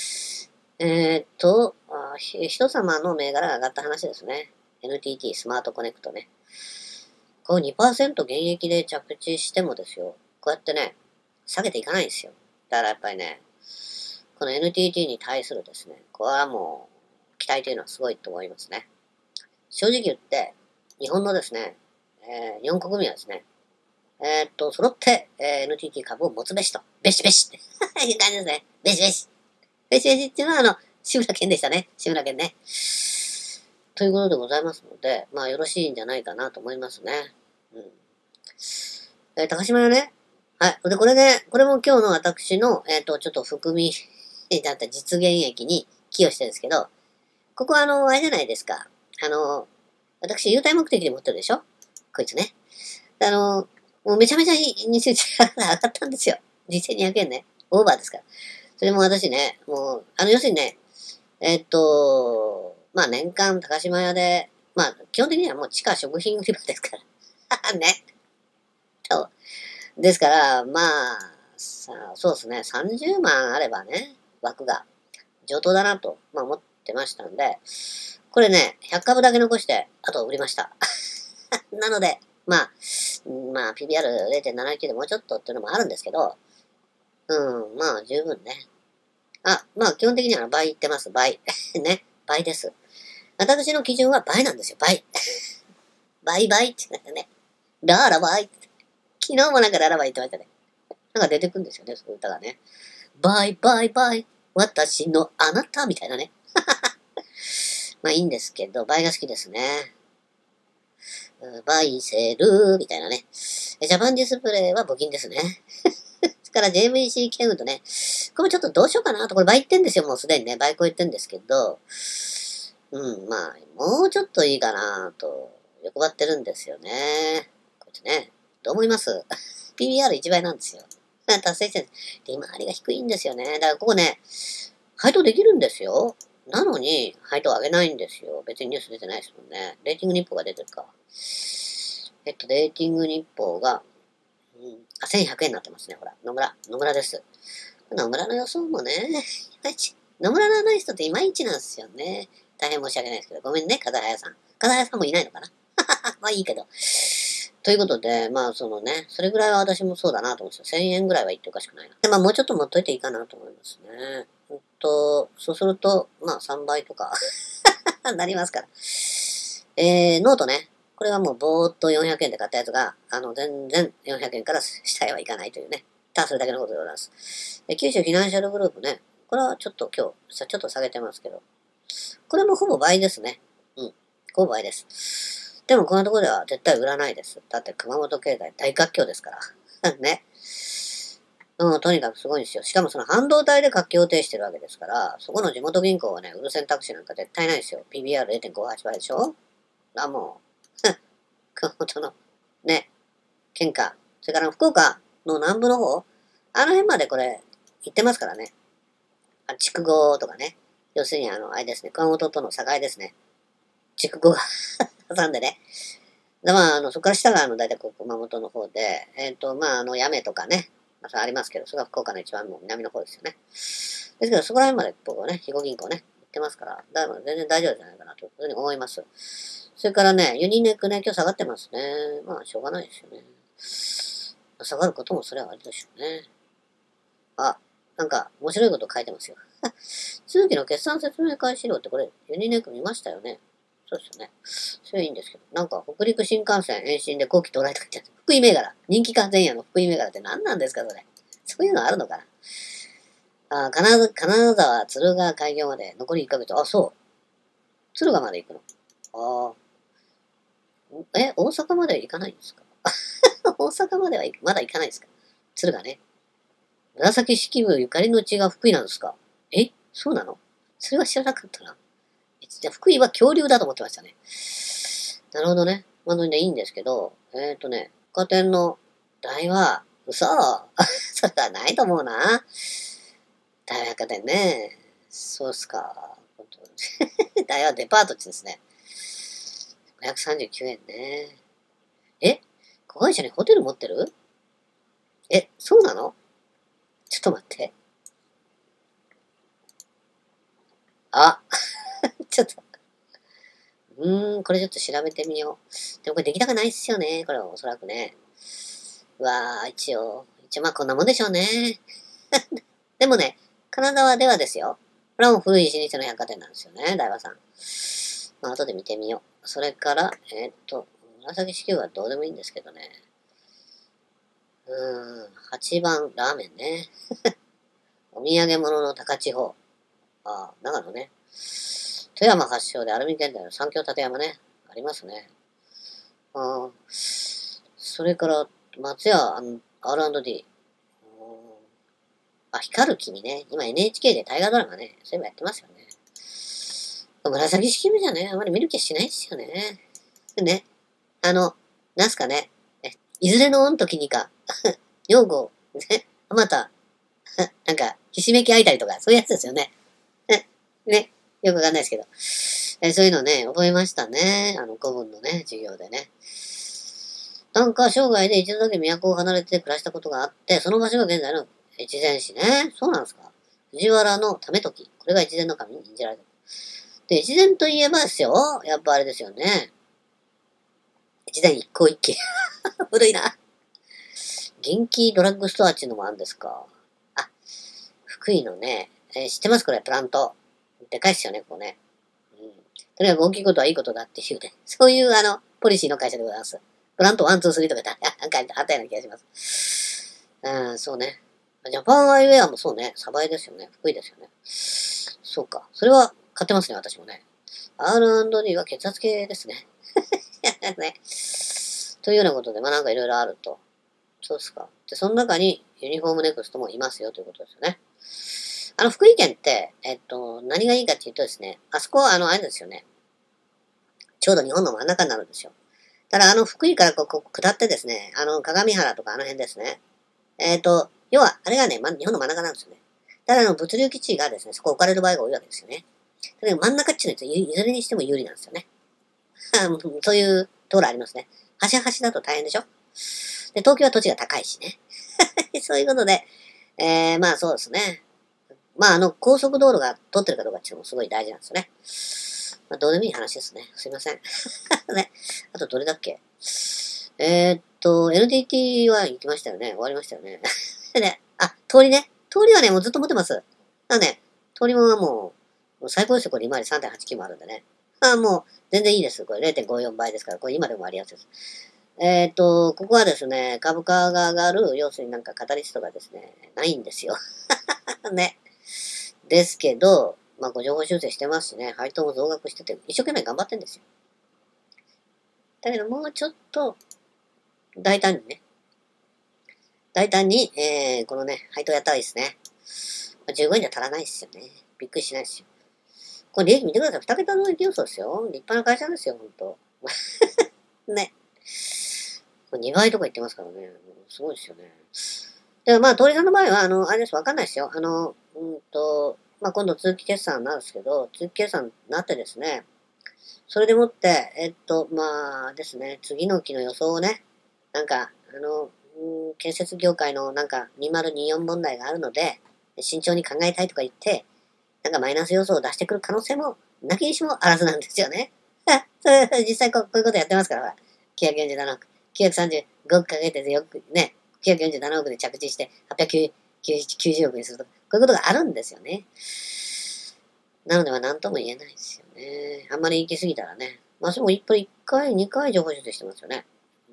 人様の銘柄が上がった話ですね。NTT スマートコネクトね。こう 2% 減益で着地してもですよ。こうやってね、下げていかないんですよ。だからやっぱりね、この NTT に対するですね、これはもう、期待というのはすごいと思いますね。正直言って、日本のですね、日本国民はですね、揃って、NTT 株を持つべしと。べしべしっていう感じですね。べしべし。べしべしっていうのは志村けんでしたね。志村けんね。ということでございますので、まあよろしいんじゃないかなと思いますね。うん。高島屋ね。はい。で、これね、これも今日の私の、ちょっと含みだった実現益に寄与してるんですけど、ここはあれじゃないですか。私、優待目的で持ってるでしょこいつね。もうめちゃめちゃ2000上がったんですよ。2200円ね。オーバーですから。それも私ね、もう、要するにね、まあ年間高島屋で、まあ基本的にはもう地下食品売り場ですから。ね。ですから、まあ、そうですね、30万あればね、枠が上等だなと、まあ思ってましたんで、これね、100株だけ残して、あと売りました。なので、まあ、PBR0.79 でもうちょっとっていうのもあるんですけど、まあ十分ね。まあ基本的には倍いってます、倍。ね、倍です。私の基準は倍なんですよ、倍。倍って言うんだよね。ラーラ倍って。昨日もなんかララバイ言ってましたね。なんか出てくるんですよね、そういう歌がね。バイバイバイ、私のあなたみたいなね。 まあいいんですけど、バイが好きですね。バイセルみたいなね。ジャパンディスプレイは募金ですね。それから JVC ケウとね。これもちょっとどうしようかなと。これ倍いってんですよ、もうすでにね。倍超えてんですけど。まあ、もうちょっといいかなと、欲張ってるんですよね。こうやってね。どう思います？ PBR1 倍なんですよ。達成してる。利回りが低いんですよね。だからここね、配当できるんですよ。なのに、配当上げないんですよ。別にニュース出てないですもんね。レーティング日報が出てるか。レーティング日報が、1100円になってますね。ほら、野村です。野村の予想もね、いまいち。野村のアナリストっていまいちなんですよね。大変申し訳ないですけど、ごめんね、風早さん。風早さんもいないのかなまあいいけど。ということで、まあそのね、それぐらいは私もそうだなと思うんですよ。1000円ぐらいは言っておかしくないな。で、まあもうちょっと持っといていいかなと思いますね。そうすると、まあ3倍とかなりますから。ノートね。これはもうぼーっと400円で買ったやつが、全然400円から下へはいかないというね。ただそれだけのことでございます。九州フィナンシャルグループね。これはちょっと今日、ちょっと下げてますけど。これもほぼ倍ですね。ほぼ倍です。でもこのところでは絶対売らないです。だって熊本経済大活況ですから。ね。とにかくすごいんですよ。しかもその半導体で活況を呈してるわけですから、そこの地元銀行はね、売る選択肢なんか絶対ないですよ。PBR0.58 倍でしょ。もう、熊本の、ね、県下、それから福岡の南部の方、あの辺までこれ、行ってますからね。筑後とかね。要するにあれですね、熊本との境ですね。筑後が挟んでね。で、まあ、そこから下が大体熊本の方で、まあ、八女とかね、まあ、ありますけど、それが福岡の一番の南の方ですよね。ですけど、そこら辺まで僕はね、肥後銀行ね、行ってますから、だから全然大丈夫じゃないかなというふうに思います。それからね、ユニネックね、今日下がってますね。まあ、しょうがないですよね。下がることもそれはあるでしょうね。なんか、面白いこと書いてますよ。通期の決算説明会資料ってこれ、ユニネック見ましたよね。そうですよね。それはいいんですけど。なんか、北陸新幹線延伸で後期到来とか言って福井銘柄。人気完全屋の福井銘柄って何なんですか、それ。そういうのあるのかな。金沢、敦賀開業まで残り1ヶ月。そう。敦賀まで行くの。大阪までは行かないんですか？大阪まではまだ行かないですか？敦賀ね。紫式部ゆかりの地が福井なんですか？そうなの？それは知らなかったな。じゃあ福井は恐竜だと思ってましたね。なるほどね。まあ、いいんですけど、家電の台は、嘘それはないと思うな。大和百貨店ね。そうっすか。大和デパートってですね。539円ね。子会社にホテル持ってる？そうなの？ちょっと待って。ちょっと。これちょっと調べてみよう。でもこれ出来高ないっすよね。これはおそらくね。一応まあこんなもんでしょうね。でもね、金沢ではですよ。これはもう古い老舗の百貨店なんですよね、大和さん。まあ後で見てみよう。それから、紫式部はどうでもいいんですけどね。8番、ラーメンね。お土産物の高千穂。長野ね。富山発祥でアルミ原材の三京立山ね。ありますね。それから、松屋 R&D。光る君ね。今 NHK で大河ドラマね。そういえばやってますよね。紫式部じゃね、あまり見る気しないですよね。ね。なんすかね。いずれの恩時にか、女房、ね、あまた、なんか、ひしめき開いたりとか、そういうやつですよね。ね。よくわかんないですけど。そういうのね、覚えましたね。古文のね、授業でね。なんか、生涯で一度だけ都を離れて暮らしたことがあって、その場所が現在の越前市ね。そうなんですか。藤原の為時。これが越前の神に任じられた。で、越前といえばですよ。やっぱあれですよね。越前一向一揆。古いな。元気ドラッグストアっていうのもあるんですか。福井のね、知ってますこれ、プラント。でかいっすよね、ここね。とにかく大きいことはいいことだっていうね。そういうポリシーの会社でございます。プラント1、2、3とかなんかあったような気がします。そうね。ジャパンアイウェアもそうね。サバイですよね。福井ですよね。そうか。それは買ってますね、私もね。 R&D は血圧計ですね。ね。というようなことで、まあなんかいろいろあると。そうですか。で、その中にユニフォームネクストもいますよということですよね。福井県って、何がいいかっていうとですね、あそこはあれですよね。ちょうど日本の真ん中になるんですよ。ただ福井からこう下ってですね、鏡原とかあの辺ですね。要は、あれがね、日本の真ん中なんですよね。ただ物流基地がですね、そこ置かれる場合が多いわけですよね。だけど真ん中っちゅうのはいずれにしても有利なんですよね。そういうところありますね。端々だと大変でしょ。で、東京は土地が高いしね。そういうことで、まあそうですね。まあ高速道路が通ってるかどうかっていうのもすごい大事なんですよね。まあどうでもいい話ですね。すいません。ね。あとどれだっけNTT は行きましたよね。終わりましたよね。で、通りね。通りはね、もうずっと持ってます。ね、通りもはもう最高ですよ。これ利回り 3.89 もあるんでね。もう全然いいです。これ 0.54 倍ですから、これ今でもありやすいです。ここはですね、株価が上がる、要するになんかカタリストがですね、ないんですよ。ね。ですけど、まあ、ご情報修正してますしね、配当も増額してて、一生懸命頑張ってんですよ。だけど、もうちょっと、大胆に、このね、配当やったらいいですね。15円じゃ足らないですよね。びっくりしないですよ。これ利益見てください。2桁の益予想ですよ。立派な会社ですよ、ほんと。ね。2倍とか言ってますからね。すごいですよね。で、まあ、通りさんの場合は、あれです、わかんないですよ。まあ、今度通期決算になるんですけど、通期決算になってですね、それでもって、まあですね、次の期の予想をね、なんか、建設業界のなんか2024問題があるので、慎重に考えたいとか言って、なんかマイナス予想を出してくる可能性も、なきにしもあらずなんですよね。それ実際こういうことやってますから、ほら。947億。935億かけてよくね、947億で着地して890億にするとか、こういうことがあるんですよね。なのでは何とも言えないですよね。あんまり行き過ぎたらね。まあ、それも1回、2回情報修正してますよね。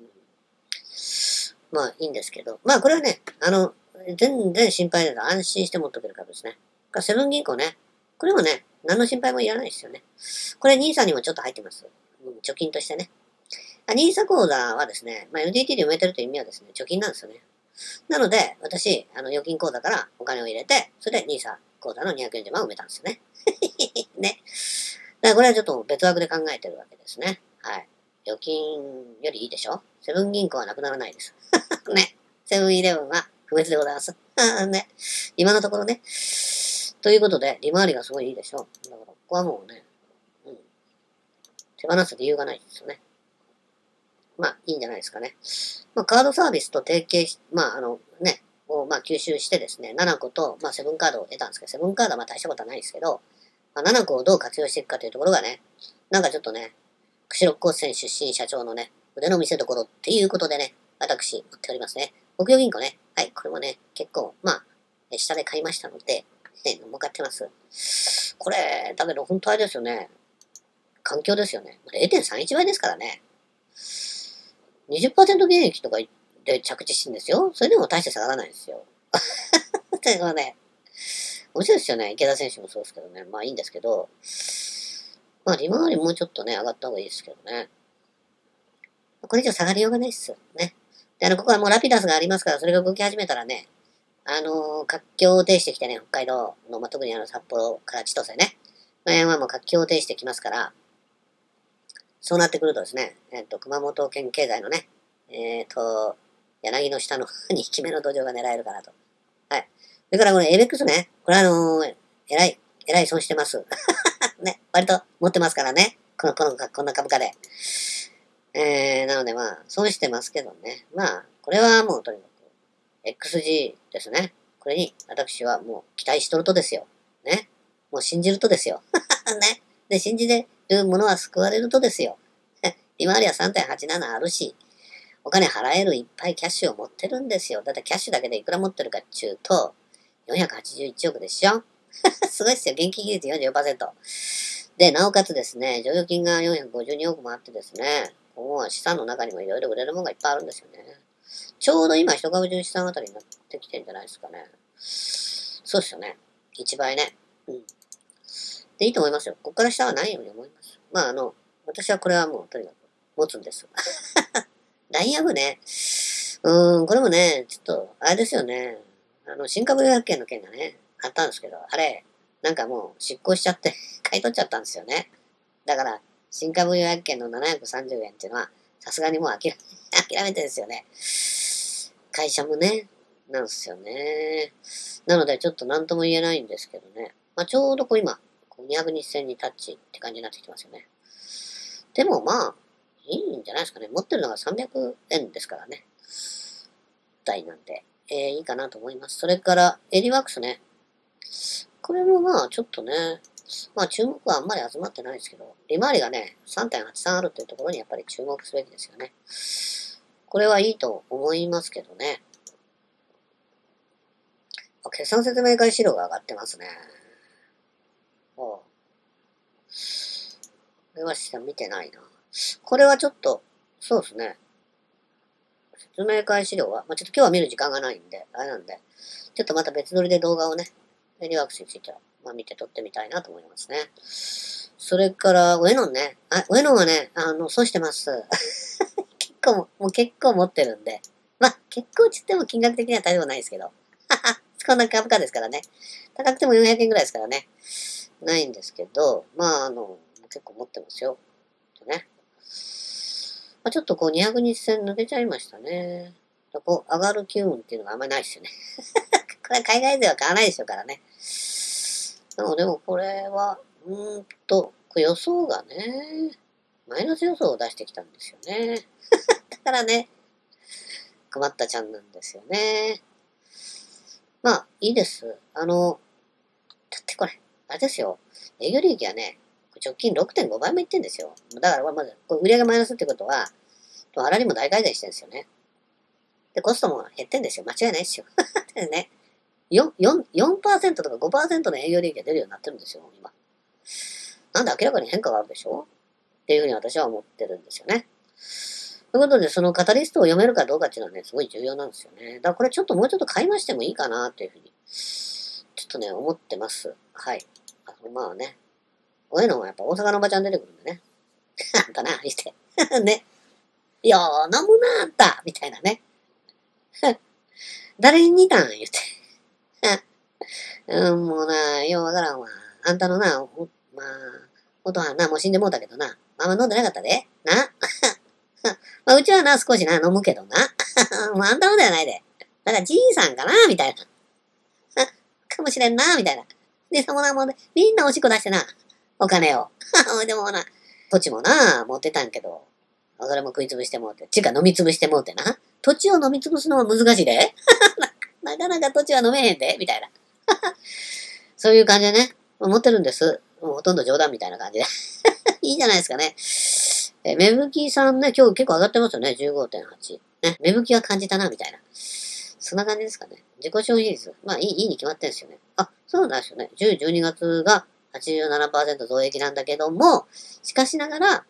まあ、いいんですけど。まあ、これはね、全然心配ないから安心して持っとけるからですね。セブン銀行ね。これもね、何の心配もいらないですよね。これ、ニーサにもちょっと入ってます。貯金としてね。ニーサ口座はですね、まあ、NTT で埋めてるという意味はですね、貯金なんですよね。なので、私、預金口座からお金を入れて、それでニーサ口座の240万を埋めたんですよね。ね。だからこれはちょっと別枠で考えてるわけですね。はい。預金よりいいでしょ。セブン銀行はなくならないです。ね。セブンイレブンは不滅でございます。ね。今のところね。ということで、利回りがすごいいいでしょ。だから、ここはもうね、手放す理由がないですよね。まあ、いいんじゃないですかね。まあ、カードサービスと提携し、まあ、まあ、吸収してですね、7個と、まあ、セブンカードを得たんですけど、セブンカードはまあ大したことはないですけど、まあ、7個をどう活用していくかというところがね、なんかちょっとね、釧路高専出身社長のね、腕の見せ所っていうことでね、私、持っておりますね。北洋銀行ね。はい、これもね、結構、まあ、下で買いましたので、儲かってます。これ、だけど本当あれですよね。環境ですよね。0.31 倍ですからね。20% 減益とかで着地してるんですよ。それでも大して下がらないんですよ。というのはね、面白いですよね。池田選手もそうですけどね。まあいいんですけど、まあ利回りもうちょっとね、上がった方がいいですけどね。これ以上下がりようがないっすよね。で、ここはもうラピダスがありますから、それが動き始めたらね、活況を呈してきてね、北海道の、まあ、特に札幌から千歳ね。この辺はもう活況を呈してきますから、そうなってくるとですね、熊本県経済のね、柳の下の方に低めの土壌が狙えるかなと。はい。それからこの ABEX ね、これはえらい損してます。ね、割と持ってますからね。こんな株価で。なのでまあ、損してますけどね。まあ、これはもうとにかく、XG ですね。これに私はもう期待しとるとですよ。ね。もう信じるとですよ。ね。で、信じるものは救われるとですよ。利回りは 3.87 あるし、お金払えるいっぱいキャッシュを持ってるんですよ。だってキャッシュだけでいくら持ってるかっちゅうと、481億でしょ。すごいっすよ。現金比率 44%。で、なおかつですね、剰余金が452億もあってですね、もう資産の中にもいろいろ売れるものがいっぱいあるんですよね。ちょうど今、一株純資産あたりになってきてんじゃないですかね。そうですよね。1倍ね。うん。で、いいと思いますよ。ここから下はないように思います。 まあ私はこれはもうとにかく持つんです。ラインアブね。これもね、ちょっと、あれですよね。新株予約券の件がね、あったんですけど、あれ、なんかもう執行しちゃって買い取っちゃったんですよね。だから、新株予約券の730円っていうのは、さすがにもう諦めてですよね。会社もね、なんですよね。なので、ちょっと何とも言えないんですけどね。まあ、ちょうど今、200日線にタッチって感じになってきてますよね。でもまあ、いいんじゃないですかね。持ってるのが300円ですからね。台なんで、いいかなと思います。それから、エリワークスね。これもまあ、ちょっとね、まあ、注目はあんまり集まってないですけど、利回りがね、3.83あるというところにやっぱり注目すべきですよね。これはいいと思いますけどね。決算説明会資料が上がってますね。これは見てないな。これはちょっと、そうですね。説明会資料は、まあ、ちょっと今日は見る時間がないんで、あれなんで、ちょっとまた別撮りで動画をね、エリワークスについては、まあ、見て撮ってみたいなと思いますね。それから、ウェノンね。ウェノンはね、損してます。もう結構持ってるんで。まあ、結構ちっても金額的には大丈夫ないですけど。こんな株価ですからね。高くても400円ぐらいですからね。ないんですけど、まあ、結構持ってますよ。ね。まあ、ちょっと200日線抜けちゃいましたね。上がる機運っていうのがあんまりないですよね。これは海外では買わないでしょうからね。でもこれは、予想がね、マイナス予想を出してきたんですよね。だからね、困ったちゃんなんですよね。まあ、いいです。だってこれ、あれですよ。営業利益はね、直近6.5倍もいってんですよ。だからまず、売上マイナスってことは、粗利も大改善してるんですよね。で、コストも減ってんですよ。間違いないですよ。でね、4% とか5%の営業利益が出るようになってるんですよ、今。なんで明らかに変化があるでしょっていうふうに私は思ってるんですよね。ということで、そのカタリストを読めるかどうかっていうのはね、すごい重要なんですよね。だからこれちょっともうちょっと買い増してもいいかなっていうふうに、ちょっとね、思ってます。はい。まあね、こういうのもやっぱ大阪のおばちゃん出てくるんでね。あんたな、して。ね。いやー、飲むなあんたみたいなね。誰に似たん言って。もうな、ようわからんわ。あんたのな、まあ、元はな、もう死んでもうたけどな。あんま飲んでなかったで。な。まあ、うちはな、少しな、飲むけどな。もうあんたのではないで。だからじいさんかなみたいな。かもしれんなみたいな。で、そのなもんで、みんなおしっこ出してな。お金を。でもな、土地もな、持ってたんけど、それも食いつぶしてもうて。ちゅうか飲みつぶしてもうてな。土地を飲みつぶすのは難しいで。なかなか土地は飲めへんで、みたいな。そういう感じでね、持ってるんです。もうほとんど冗談みたいな感じで。いいじゃないですかね。芽吹さんね、今日結構上がってますよね。15.8。ね、芽吹は感じたな、みたいな。そんな感じですかね。自己消費率。まあ、いいに決まってるんですよね。あ、そうなんですよね。10、12月が87%増益なんだけども、しかしながら、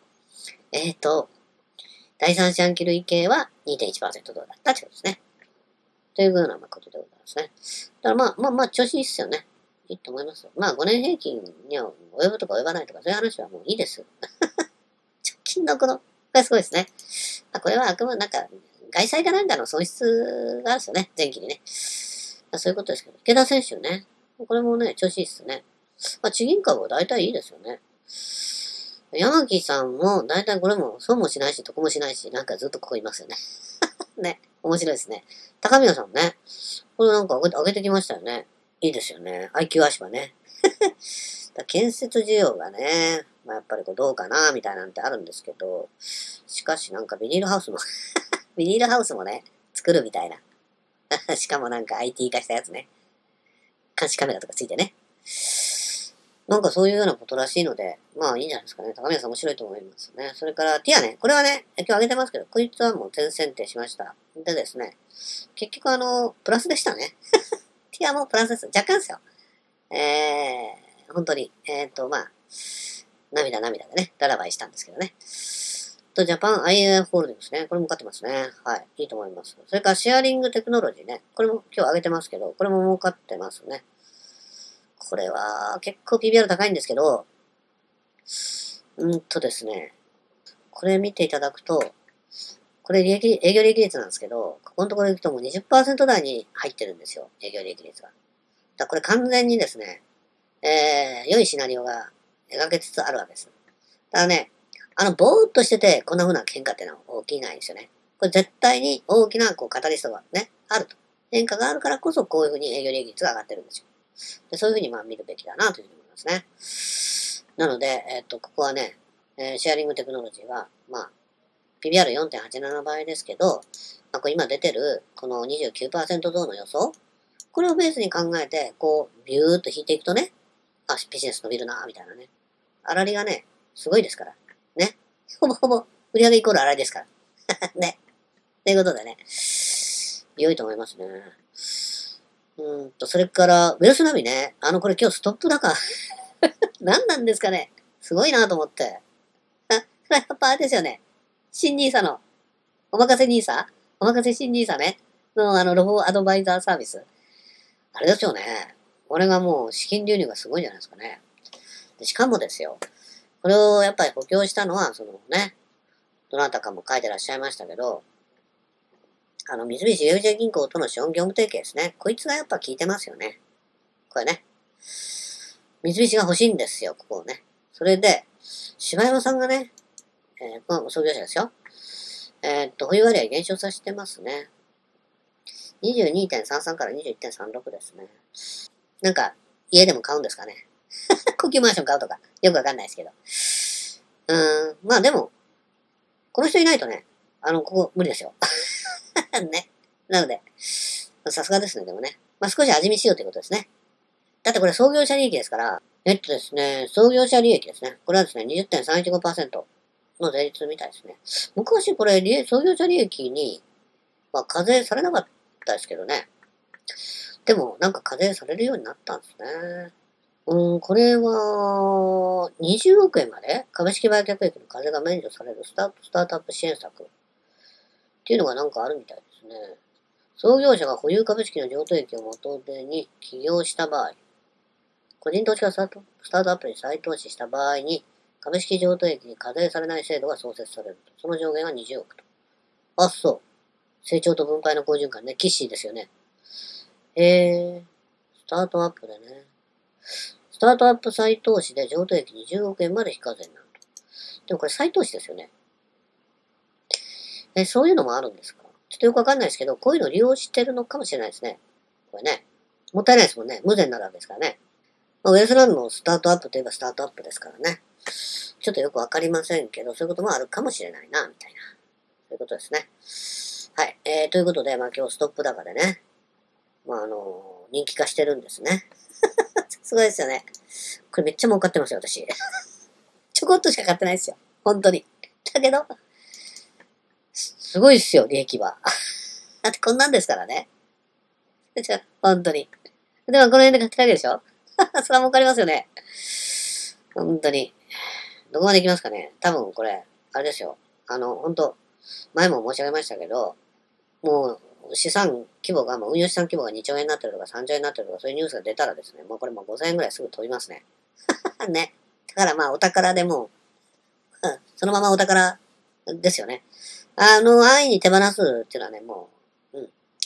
第三四半期累計は2.1%増だったってことですね。というようなことでございますね。だからまあ、調子いいっすよね。いいと思いますよ。まあ、5年平均には及ぶとか及ばないとか、そういう話はもういいです。直近のこれすごいですね。これはあくまでなんか、外債かなんかの損失があるんですよね。前期にね。そういうことですけど。池田選手ね。これもね、調子いいっすね。まあ、地銀株は大体いいですよね。山木さんも大体これも損もしないし、得もしないし、なんかずっとここいますよね。ね。面白いですね。高宮さんね。これなんか上げてきましたよね。いいですよね。IQ 足場ね。建設需要がね、まあ、やっぱりどうかな、みたいなんてあるんですけど、しかしなんかビニールハウスもビニールハウスもね、作るみたいな。しかもなんか IT 化したやつね。監視カメラとかついてね。なんかそういうようなことらしいので、まあいいんじゃないですかね。高宮さん面白いと思いますね。それからティアね。これはね、今日あげてますけど、こいつはもう全選定しました。でですね、結局プラスでしたね。ティアもプラスです。若干ですよ。本当に。まあ、涙でね、ララバイしたんですけどね。ジャパン IA ホールディングスね。これも買ってますね。はい。いいと思います。それからシェアリングテクノロジーね。これも今日上げてますけど、これも儲かってますね。これは結構 PBR 高いんですけど、 ですね、これ見ていただくと、これ営業利益率なんですけど、ここのところ行くともう20%台に入ってるんですよ、営業利益率が。これ完全にですね、良いシナリオが描けつつあるわけです。ただね、ぼーっとしてて、こんな風な喧嘩っていうのは起きないんですよね。これ絶対に大きな、カタリストがね、あると。変化があるからこそ、こういう風に営業利益率が上がってるんですよ。でそういう風に見るべきだなというふうに思いますね。なので、ここはね、シェアリングテクノロジーは、PBR4.87 倍ですけど、これ今出てる、この29%増の予想、これをベースに考えて、ビューっと引いていくとね、ビジネス伸びるな、みたいなね。粗利がね、すごいですから。ね。ほぼほぼ、売上イコール粗利ですから。ね。ということでね、良いと思いますね。それから、ウェルスナビね。これ今日ストップ高。何なんですかね。すごいなと思って。やっぱあれですよね。新ニーサの、おまかせニーサおまかせ新ニーサね。の、ロボアドバイザーサービス。あれですよね。これがもう資金流入がすごいんじゃないですかね。でしかもですよ。これをやっぱり補強したのは、どなたかも書いてらっしゃいましたけど、三菱 UFJ 銀行との資本業務提携ですね。こいつがやっぱ効いてますよね。これね。三菱が欲しいんですよ、ここをね。それで、柴山さんがね、この創業者ですよ。保有割合減少させてますね。22.33 から 21.36 ですね。なんか、家でも買うんですかね。高級マンション買うとか、よくわかんないですけど。でも、この人いないとね、ここ無理ですよ。ね。なので、さすがですね、でもね。少し味見しようということですね。だってこれ創業者利益ですから、ですね、創業者利益ですね。これはですね、20.315% の税率みたいですね。昔これ、創業者利益に、課税されなかったですけどね。でも、なんか課税されるようになったんですね。これは、20億円まで株式売却益の課税が免除されるスタートアップ支援策っていうのがなんかあるみたいですね。創業者が保有株式の譲渡益を元手に起業した場合、個人投資家がスタートアップに再投資した場合に、株式譲渡益に課税されない制度が創設されると。その上限は20億と。あ、そう。成長と分配の好循環ね。キッシーですよね。スタートアップでね。スタートアップ再投資で譲渡益20億円まで非課税になると。でもこれ再投資ですよね。そういうのもあるんですか？ちょっとよくわかんないですけど、こういうのを利用してるのかもしれないですね。これね。もったいないですもんね。無税になるわけですからね。ウェルスランドのスタートアップといえばスタートアップですからね。ちょっとよくわかりませんけど、そういうこともあるかもしれないな、みたいな。そういうことですね。はい。ということで、今日ストップ高でね。人気化してるんですね。すごいですよね。これめっちゃ儲かってますよ、私。ちょこっとしか買ってないですよ。本当に。だけど、すごいですよ、利益は。だってこんなんですからね。本当に。でもこの辺で買ってるわけでしょ？それは儲かりますよね。本当に。どこまで行きますかね。多分これ、あれですよ。本当前も申し上げましたけど、もう資産規模が、運用資産規模が2兆円になってるとか3兆円になってるとか、そういうニュースが出たらですね、もうこれもう5000円ぐらいすぐ飛びますね。ね。だからお宝でもそのままお宝ですよね。安易に手放すっていうのはね、もう、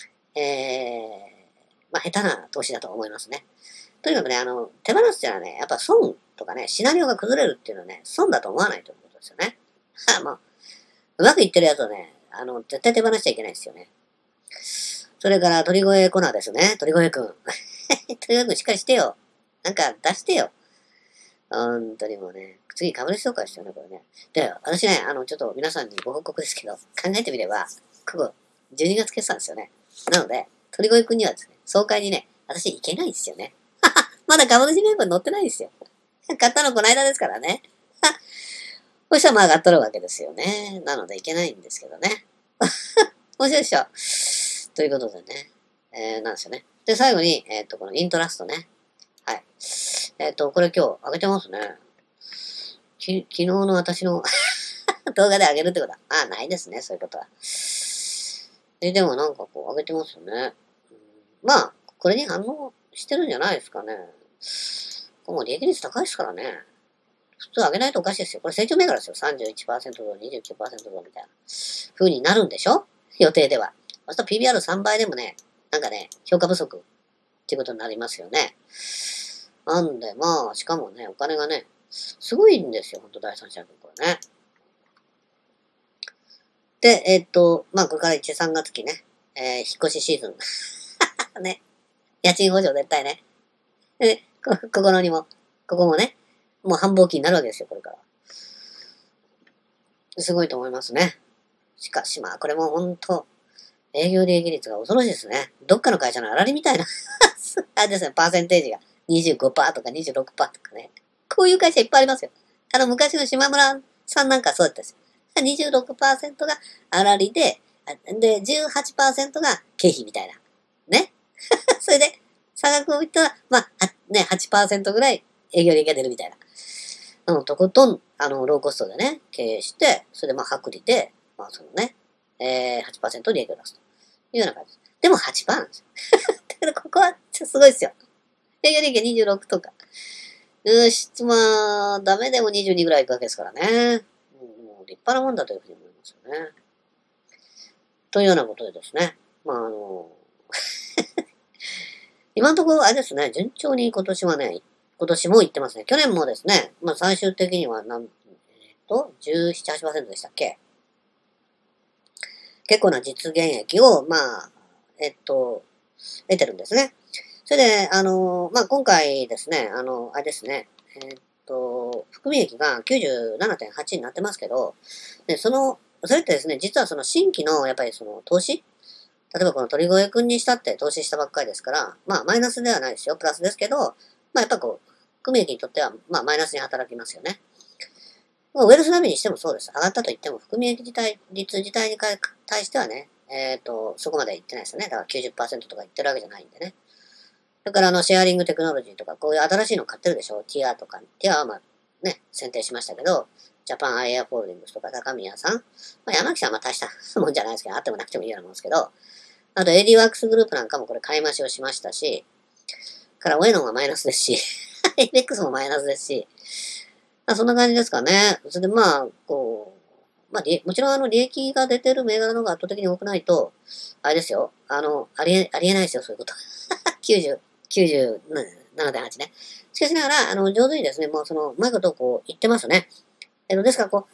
下手な投資だと思いますね。とにかくね、手放すっていうのはね、やっぱ損とかね、シナリオが崩れるっていうのはね、損だと思わないということですよね。もう、うまくいってるやつをね、絶対手放しちゃいけないですよね。それから、鳥越コナーですね。鳥越くん。鳥越くんしっかりしてよ。なんか出してよ。本当にもうね、次株主総会ですよね、これね。で、私ね、ちょっと皆さんにご報告ですけど、考えてみれば、ここ、12月決算ですよね。なので、鳥越くんにはですね、総会にね、私行けないんですよね。まだ株主名簿に載ってないんですよ。買ったのこの間ですからね。そしたら上がっとるわけですよね。なので行けないんですけどね。面白いでしょ。ということでね。なんですよね。で、最後に、このイントラストね。はい。これ今日上げてますね。昨日の私の動画で上げるってことは、ないですね、そういうことは。でもなんか上げてますよね。これに反応してるんじゃないですかね。もう利益率高いですからね。 普通上げないとおかしいですよ。これ成長銘柄ですよ。31% と 29% とみたいな風になるんでしょ予定では。そうすると PBR3 倍でもね、なんかね、評価不足っていうことになりますよね。なんで、まあ、しかもね、お金がね、すごいんですよ。ほんと第三者銀行ね。で、まあ、これから1、3月期ね、引っ越しシーズン。ね。家賃補助絶対ね。で、ここのにも、ここもね、もう繁忙期になるわけですよ、これから。すごいと思いますね。しかしまあ、これも本当営業利益率が恐ろしいですね。どっかの会社の粗利みたいなあれですね、パーセンテージが25%とか26%とかね。こういう会社いっぱいありますよ。昔の島村さんなんかそうだったんですよ。26% が粗利で、18% が経費みたいな。ね。それで、差額を言ったら、まあ、ね、8% ぐらい営業利益が出るみたいな。とことん、ローコストでね、経営して、それでまあ、薄利で、まあ、そのね、8% 利益を出すというような感じです。でも8%なんですよ。だからここはすごいですよ。営業利益26とか。まあ、ダメでも22ぐらいいくわけですからね。もう立派なもんだというふうに思いますよね。というようなことでですね。まあ、今のところあれですね、順調に今年はね、今年も行ってますね。去年もですね、まあ最終的には17、8% でしたっけ？結構な実現益を、まあ、得てるんですね。それで、まあ今回ですね、あれですね、含み益が 97.8 になってますけど、で、それってですね、実はその新規の、やっぱりその投資例えばこの鳥越くんにしたって投資したばっかりですから、まあマイナスではないですよ。プラスですけど、まあやっぱこう、含み益にとっては、まあマイナスに働きますよね。ウェルスナビにしてもそうです。上がったと言っても、含み益率自体に対してはね、そこまでいってないですよね。だから 90% とかいってるわけじゃないんでね。だからシェアリングテクノロジーとか、こういう新しいの買ってるでしょ。ティアとか。ティアはまあね、選定しましたけど、ジャパンアイエアホールディングスとか高宮さん。まあ山木さんはまあ大したもんじゃないですけど、あってもなくてもいいようなもんですけど、あと AD ワークスグループなんかもこれ買い増しをしましたし、からオエノンがマイナスですし、APEX もマイナスですし、まあそんな感じですかね。それでまあ、こう、まあもちろん利益が出てる銘柄の方が圧倒的に多くないと、あれですよ。ありえないですよ、そういうこと。90、97.8ね。しかしながら、上手にですね、もううまいことをこう言ってますね。ですからこう、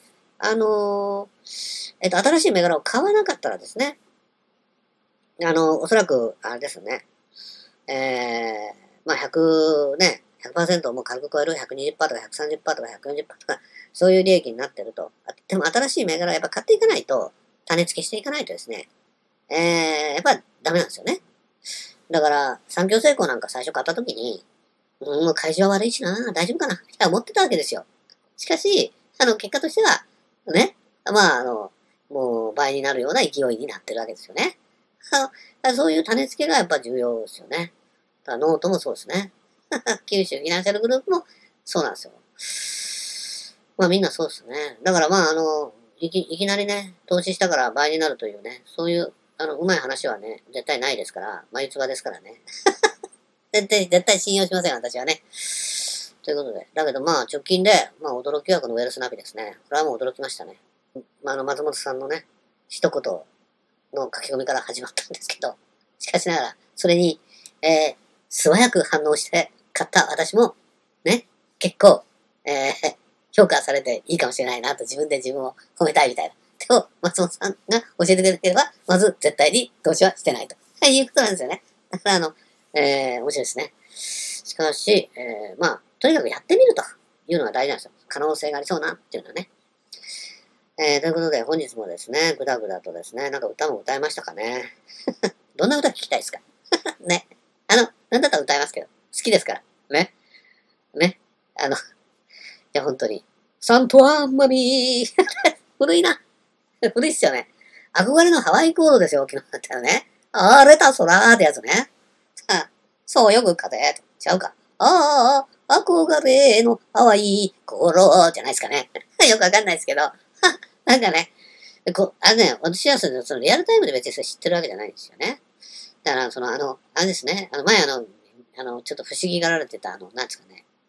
新しい銘柄を買わなかったらですね、おそらく、あれですね、まあ100ね、100% をもう軽く超える120%とか130%とか140%とか、そういう利益になってると。でも新しい銘柄はやっぱ買っていかないと、種付けしていかないとですね、やっぱダメなんですよね。だから、産業成功なんか最初買った時に、もう会社は悪いしな、大丈夫かな、って思ってたわけですよ。しかし、結果としては、ね、まあ、もう倍になるような勢いになってるわけですよね。そういう種付けがやっぱ重要ですよね。だからノートもそうですね。九州フィナンシャルグループもそうなんですよ。まあみんなそうですね。だからまあいきなりね、投資したから倍になるというね、そういう、うまい話はね、絶対ないですから、眉唾ですからね。絶対信用しません、私はね。ということで。だけどまあ直近で、まあ驚きはこのウェルスナビですね。これはもう驚きましたね。まあ松本さんのね、一言の書き込みから始まったんですけど、しかしながら、それに、素早く反応して買った私も、ね、結構、評価されていいかもしれないなと自分で自分を褒めたいみたいな。でも、松本さんが教えてくれれば、まず絶対に投資はしてないと。いうことなんですよね。だから面白いですね。しかし、まあ、とにかくやってみるというのが大事なんですよ。可能性がありそうなっていうのはね。ということで、本日もですね、ぐだぐだとですね、なんか歌も歌いましたかね。どんな歌聞きたいですか？ね。なんだったら歌いますけど、好きですから。ね。ね。いや、本当に。サントアンマミー古いな。古いっすよね。憧れのハワイコードですよ、昨日だったらね。あれた空ーってやつね。そうよく風と。ちゃうか。憧れのハワイコードじゃないですかね。よくわかんないですけど。なんかね、私はそのリアルタイムで別にそれ知ってるわけじゃないんですよね。だから、あれですね、前ちょっと不思議がられてた、なんですかね、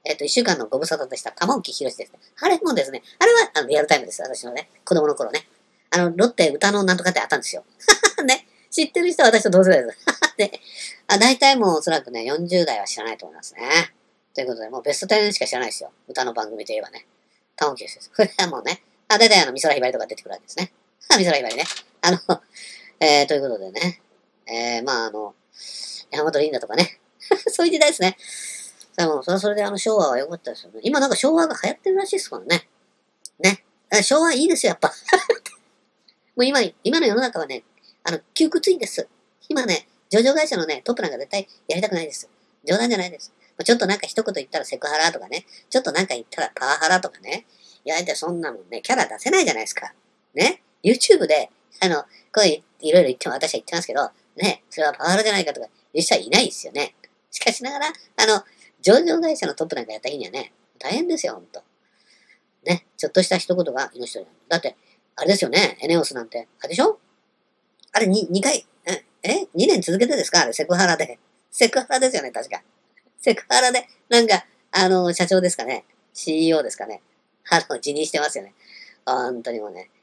一週間のご無沙汰でした玉置宏ですね。あれもですね、あれはリアルタイムです。私のね、子供の頃ね。ロッテ歌のなんとかってあったんですよ。ね。知ってる人は私と同世代です。で、大体もうおそらくね、40代は知らないと思いますね。ということで、もうベスト10しか知らないですよ。歌の番組といえばね。玉置宏です。これはもうね、大体美空ひばりとか出てくるわけですね。美空ひばりね。ということでね。山本リンダとかね。そういう時代ですね。でも、それで昭和は良かったですよね。今なんか昭和が流行ってるらしいですからね。ね。昭和いいですよ、やっぱ。もう今の世の中はね、窮屈いんです。今ね、上場会社のね、トップなんか絶対やりたくないです。冗談じゃないです。ちょっとなんか一言言ったらセクハラとかね、ちょっとなんか言ったらパワハラとかね、言われてそんなもんね、キャラ出せないじゃないですか。ね。YouTube で、こういろいろ言っても私は言ってますけど、ね、それはパワハラじゃないかとか言う人はいないですよね。しかしながら、上場会社のトップなんかやった日にはね、大変ですよ、ほんと。ね、ちょっとした一言が命取りなんだ。だって、あれですよね、エネオスなんて。あれでしょあれ2回、2年続けてですかあれ、セクハラで。セクハラですよね、確か。セクハラで、なんか、社長ですかね。CEO ですかね。辞任してますよね。本当にもうね。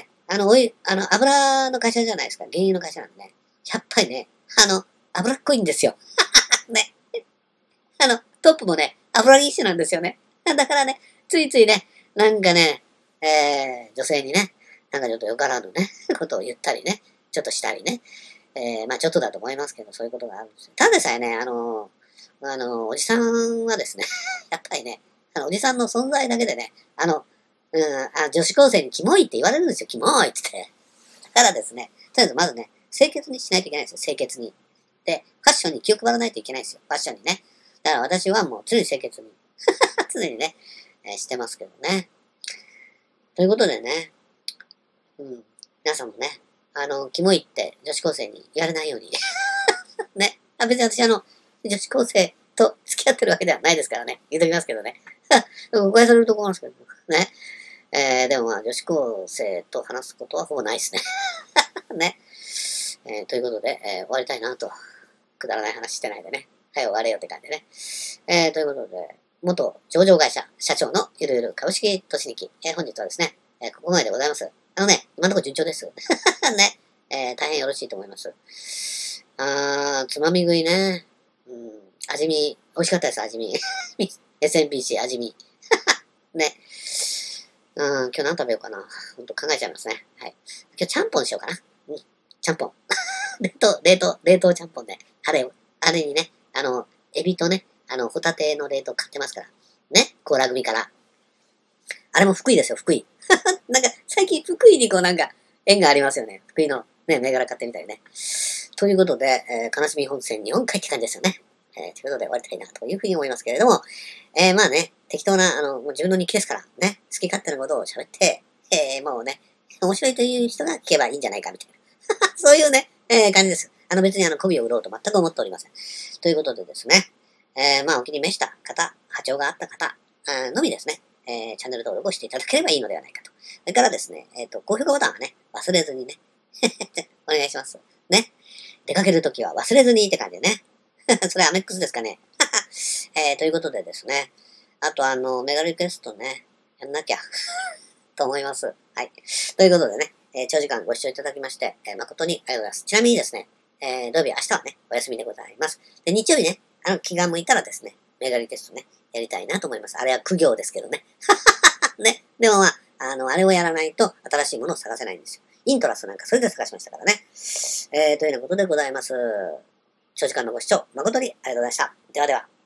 油の会社じゃないですか。原油の会社なんでね。やっぱりね、脂っこいんですよ。ね。トップもね、油ぎっしゅなんですよね。だからね、ついついね、なんかね、女性にね、なんかちょっとよからぬね、ことを言ったりね、ちょっとしたりね。ちょっとだと思いますけど、そういうことがあるんですよ。ただでさえね、おじさんはですね、やっぱりね、おじさんの存在だけでね、女子高生にキモいって言われるんですよ、キモいって言って。だからですね、とりあえずまずね、清潔にしないといけないんですよ、清潔に。で、ファッションに気を配らないといけないんですよ、ファッションにね。だから私はもう常に清潔に、常にね、してますけどね。ということでね、皆さんもね、キモいって女子高生に言われないように。ね。別に私女子高生と付き合ってるわけではないですからね。言うときますけどね。誤解されるところなんですけどね。でも女子高生と話すことはほぼないですね。ね。ということで、終わりたいなと。くだらない話してないでね。はい、終われよって感じでね。ということで、元上場会社社長のゆるゆる株式投資日記。本日はですね、ここまででございます。今のところ順調です。ね。大変よろしいと思います。つまみ食いね。味見、美味しかったです、味見。SMBC 味見。ね。今日何食べようかな。ほんと考えちゃいますね。はい。今日ちゃんぽんしようかな。ちゃんぽん。冷凍ちゃんぽんね。あれにね、エビとね、ホタテの冷凍買ってますから。ね。甲羅組から。あれも福井ですよ、福井。なんか、最近福井にこうなんか、縁がありますよね。福井のね、銘柄買ってみたいね。ということで、悲しみ本線日本海って感じですよね。ということで終わりたいなというふうに思いますけれども、まあね、適当な、もう自分の日記ですから、ね、好き勝手なことを喋って、もうね、面白いという人が聞けばいいんじゃないかみたいな。そういうね、感じです。別に媚びを売ろうと全く思っておりません。ということでですね、お気に召した方、波長があった方、のみですね、チャンネル登録をしていただければいいのではないかと。それからですね、高評価ボタンはね、忘れずにね、お願いします。ね。出かけるときは忘れずにって感じでね。それアメックスですかね。ということでですね。あとメガリクエストね、やんなきゃと思います。はい。ということでね、長時間ご視聴いただきまして、誠にありがとうございます。ちなみにですね、土曜日、明日はね、お休みでございます。で、日曜日ね、気が向いたらですね、メガリテストね、やりたいなと思います。あれは苦行ですけどね。ね。でもまあ、あれをやらないと新しいものを探せないんですよ。イントラスなんかそれで探しましたからね。というようなことでございます。長時間のご視聴誠にありがとうございました。ではでは。